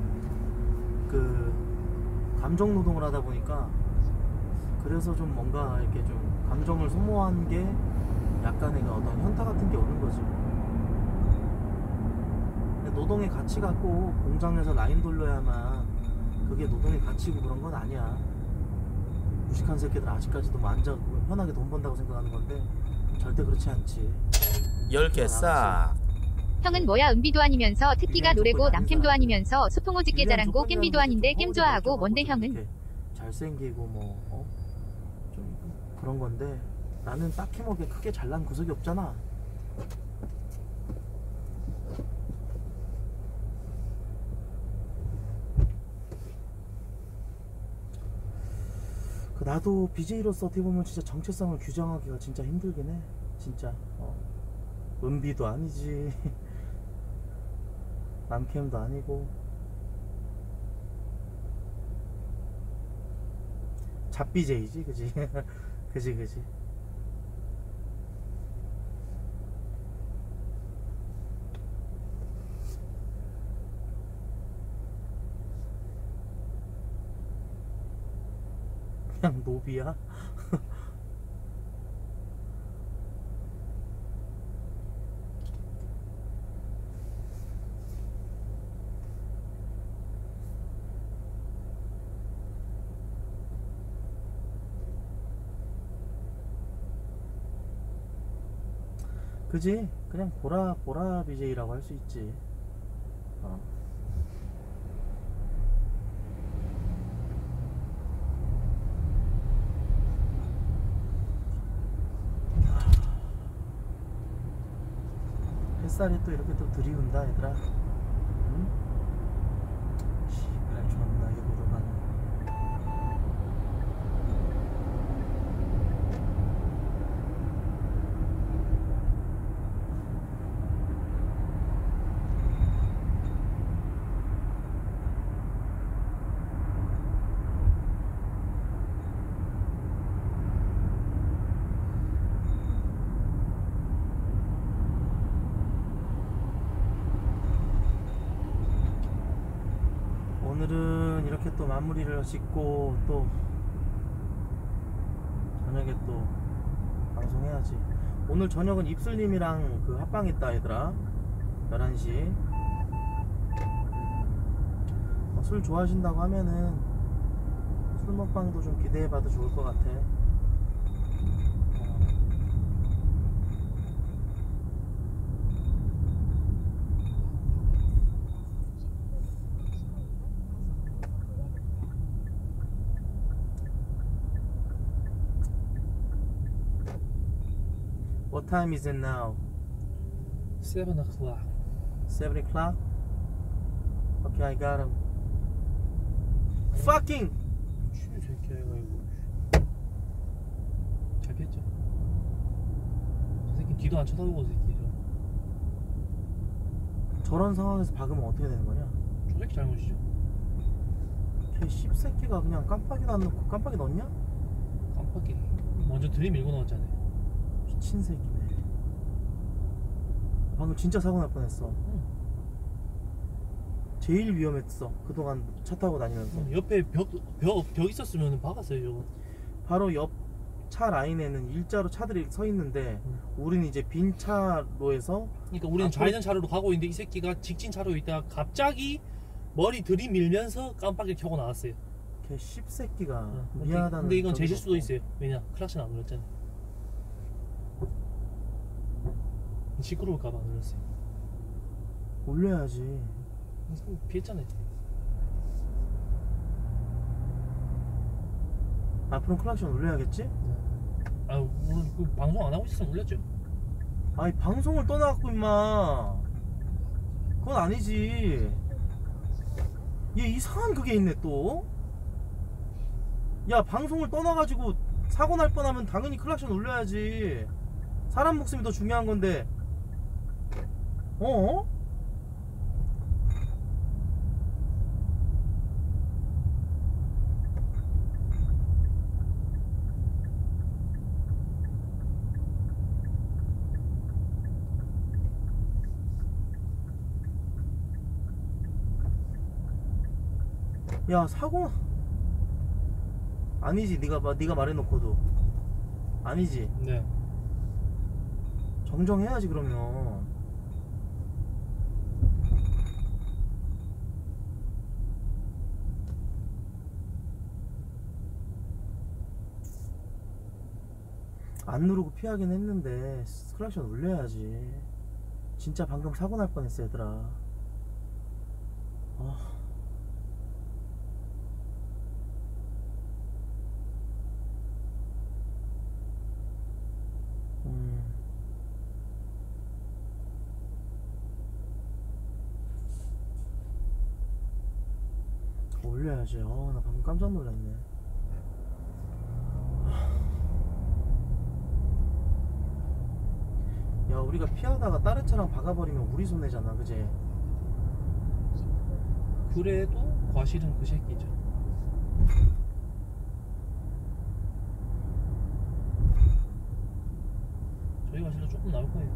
그 감정 노동을 하다 보니까 그래서 좀 뭔가 이렇게 좀 감정을 소모한 게 약간의 그 어떤 현타 같은 게 오는 거지. 근데 노동의 가치가 꼭 공장에서 라인 돌려야만 그게 노동의 가치고 그런 건 아니야. 무식한 새끼들 아직까지도 뭐 앉아 편하게 돈 번다고 생각하는 건데 절대 그렇지 않지. 10개 싹. 형은 뭐야 은비도 아니면서 특기가 노래고 남캠도 아니면서 소통오지게 잘한고 겜비도 아닌데 겜 좋아하고 뭔데 형은? 잘생기고 뭐 좀 그런 건데 나는 딱히 뭐 크게 잘난 구석이 없잖아. 나도 BJ로서 어떻게 보면 진짜 정체성을 규정하기가 진짜 힘들긴 해. 진짜 은비도 아니지 남캠도 아니고 잡BJ지. 그지? 그지. 그냥 노비야? 그지? 그냥 보라 BJ라고 할 수 있지. 햇살이 또 이렇게 또 들이운다 얘들아. 응? 씨발 존나 일부러 가네. 오늘은 이렇게 또 마무리를 짓고 또 저녁에 또 방송해야지. 오늘 저녁은 입술님이랑 그 합방 있다 얘들아. 11시. 술 좋아하신다고 하면은 술 먹방도 좀 기대해봐도 좋을 것 같아. What time is it now? 7 o'clock. 7 o'clock? Okay, I got him. Fucking! 쥐 새끼야 이거. 잘 피했죠. 저 새끼 뒤도 안 쳐다보고 새끼. 저런 상황에서 박으면 어떻게 되는 거냐? 저 새끼 잘못이죠. 걔 씹새끼가 그냥 깜빡이도 안 넣고 깜빡이 넣었냐? 깜빡이. 먼저 들이밀고 나왔잖아요. 미친 새끼네. 방금 진짜 사고 날 뻔했어. 제일 위험했어. 그동안 차 타고 다니면서. 옆에 벽 있었으면 박았어요 저거. 바로 옆 차 라인에는 일자로 차들이 서 있는데 우리는 이제 빈 차로에서 그러니까 우리는 좌회전 차로로 가고 있는데 이 새끼가 직진 차로에 있다가 갑자기 머리 들이밀면서 깜빡이 켜고 나왔어요. 걔 씹새끼가 근데, 미안하다는. 근데 이건 제 저기도 실수도 없고. 있어요. 왜냐? 클락션 안 눌렀잖아요. 시끄러울까봐 안 눌렀어요. 올려야지. 피했잖아요. 앞으로 클락션 올려야겠지? 아 오늘 그 방송 안 하고 있었으면 올렸죠. 아니 방송을 떠나갖고 임마. 그건 아니지. 얘 이상한 그게 있네 또. 야 방송을 떠나가지고 사고 날 뻔하면 당연히 클락션 올려야지. 사람 목숨이 더 중요한 건데. 어? 야 사고 아니지. 네가 말해놓고도 아니지. 네. 정정해야지 그러면. 안 누르고 피하긴 했는데 클락션 올려야지. 진짜 방금 사고 날 뻔했어 얘들아. 아. 올려야지. 나 방금 깜짝 놀랐네. 야 우리가 피하다가 다른 차랑 박아버리면 우리 손해잖아 그지? 그래도 과실은 그 새끼죠. 저희 과실도 조금 나올 거예요.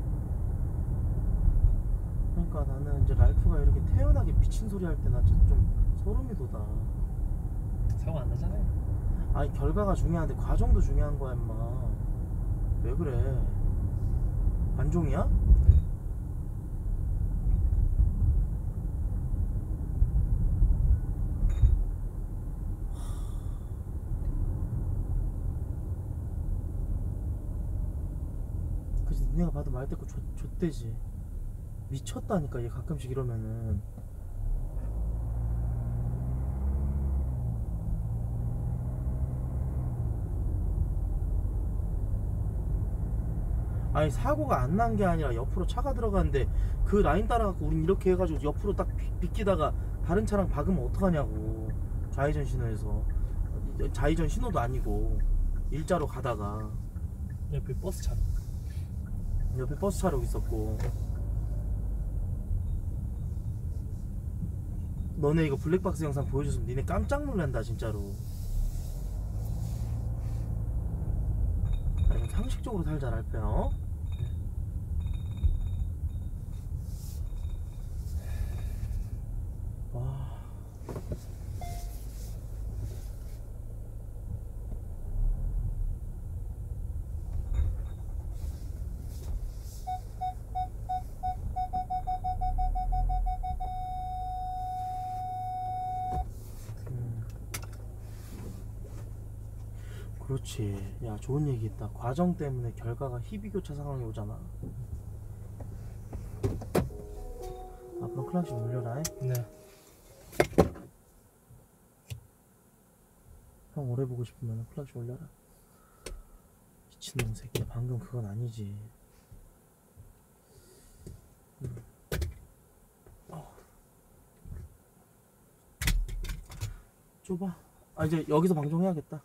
그러니까 나는 이제 랄프가 이렇게 태연하게 미친 소리 할 때 나 진짜 좀 소름이 돋아. 사고 안 나잖아요. 아니 결과가 중요한데 과정도 중요한 거야 임마. 왜 그래? 관종이야? 그치 니네가 봐도 말 듣고 좆대지. 미쳤다니까 얘 가끔씩 이러면은. 아니 사고가 안 난 게 아니라 옆으로 차가 들어가는데 그 라인 따라가고 우린 이렇게 해가지고 옆으로 딱 비키다가 다른 차랑 박으면 어떡하냐고. 좌회전 신호에서 좌회전 신호도 아니고 일자로 가다가 옆에 버스 차. 옆에 버스 차로 있었고. 너네 이거 블랙박스 영상 보여줬으면 니네 깜짝 놀란다 진짜로. 좀 상식적으로 살자 랄페야. 어? 와. 그렇지. 야, 좋은 얘기 있다. 과정 때문에 결과가 희비교차 상황이 오잖아. 앞으로 클락시 올려라. 네. 형 오래 보고 싶으면 클락시 올려라. 미친놈 새끼야. 방금 그건 아니지. 좁아. 아, 이제 여기서 방송해야겠다.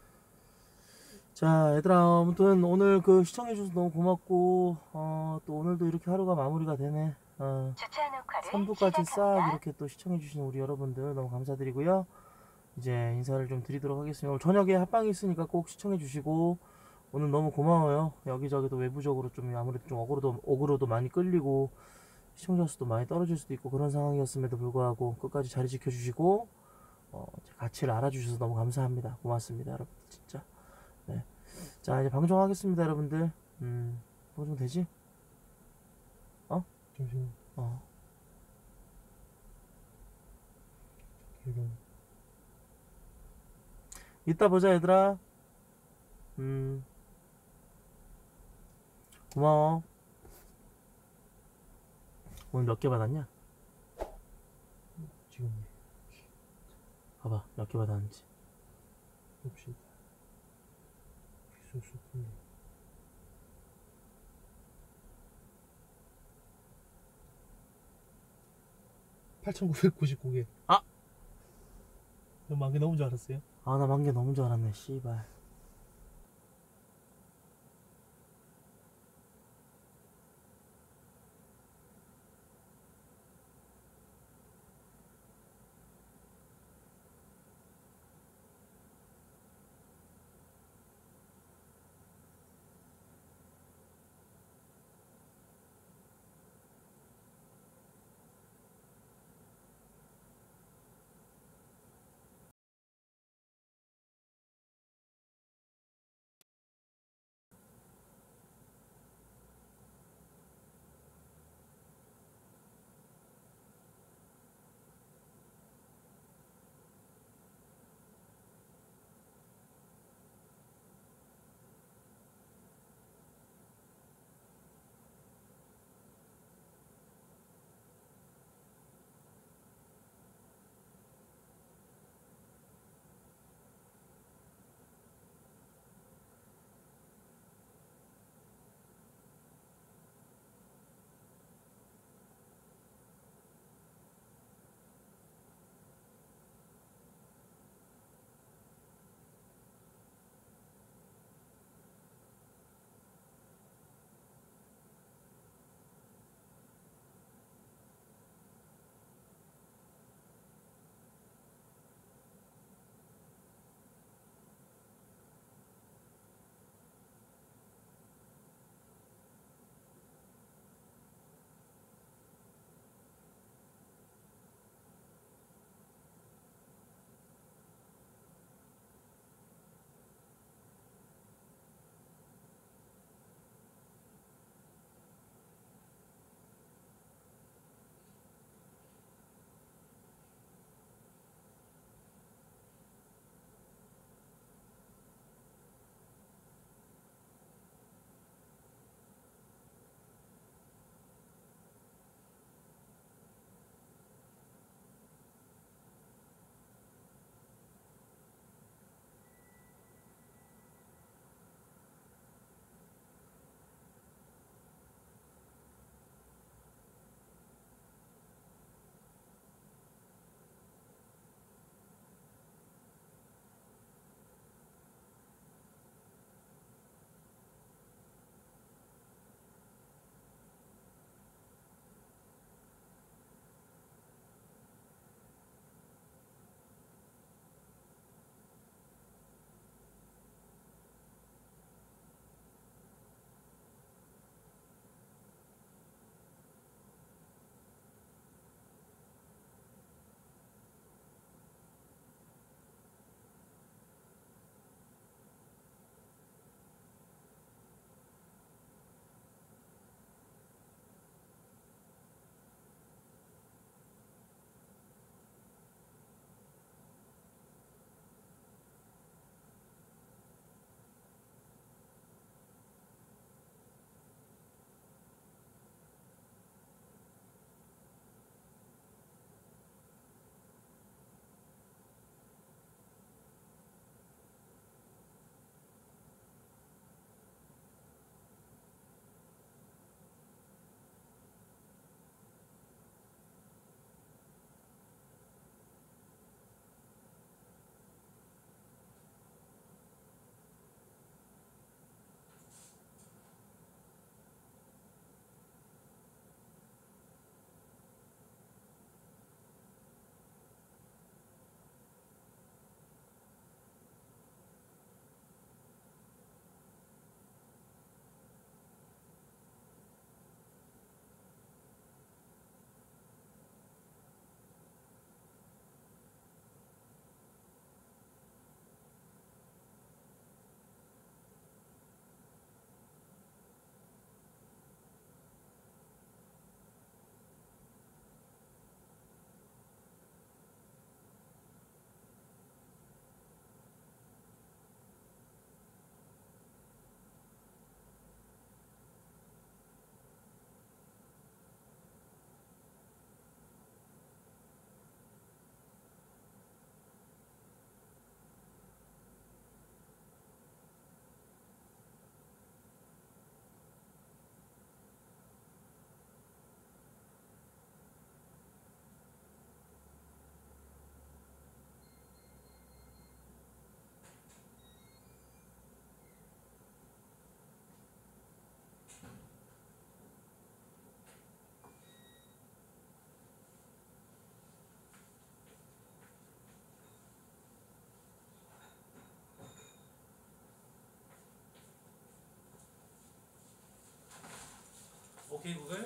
자, 얘들아, 아무튼 오늘 그 시청해주셔서 너무 고맙고, 또 오늘도 이렇게 하루가 마무리가 되네. 주차 녹화를 3부까지 싹 시작합니다. 이렇게 또 시청해주신 우리 여러분들 너무 감사드리고요. 이제 인사를 좀 드리도록 하겠습니다. 오늘 저녁에 합방이 있으니까 꼭 시청해주시고, 오늘 너무 고마워요. 여기저기도 외부적으로 좀 아무래도 좀 어그로도 많이 끌리고, 시청자 수도 많이 떨어질 수도 있고, 그런 상황이었음에도 불구하고, 끝까지 자리 지켜주시고, 제 가치를 알아주셔서 너무 감사합니다. 고맙습니다, 여러분. 진짜. 네. 자, 이제 방송하겠습니다, 여러분들. 방송 되지? 잠시만. 이런. 이따 보자, 얘들아. 고마워. 오늘 몇 개 받았냐? 지금 봐봐, 몇 개 받았는지. 봅시다. 기술수 풀리. 8,999개. 아! 만개 너무 줄 알았어요. 아, 나 만개 너무 줄 알았네, 씨발. 오케이 그거야?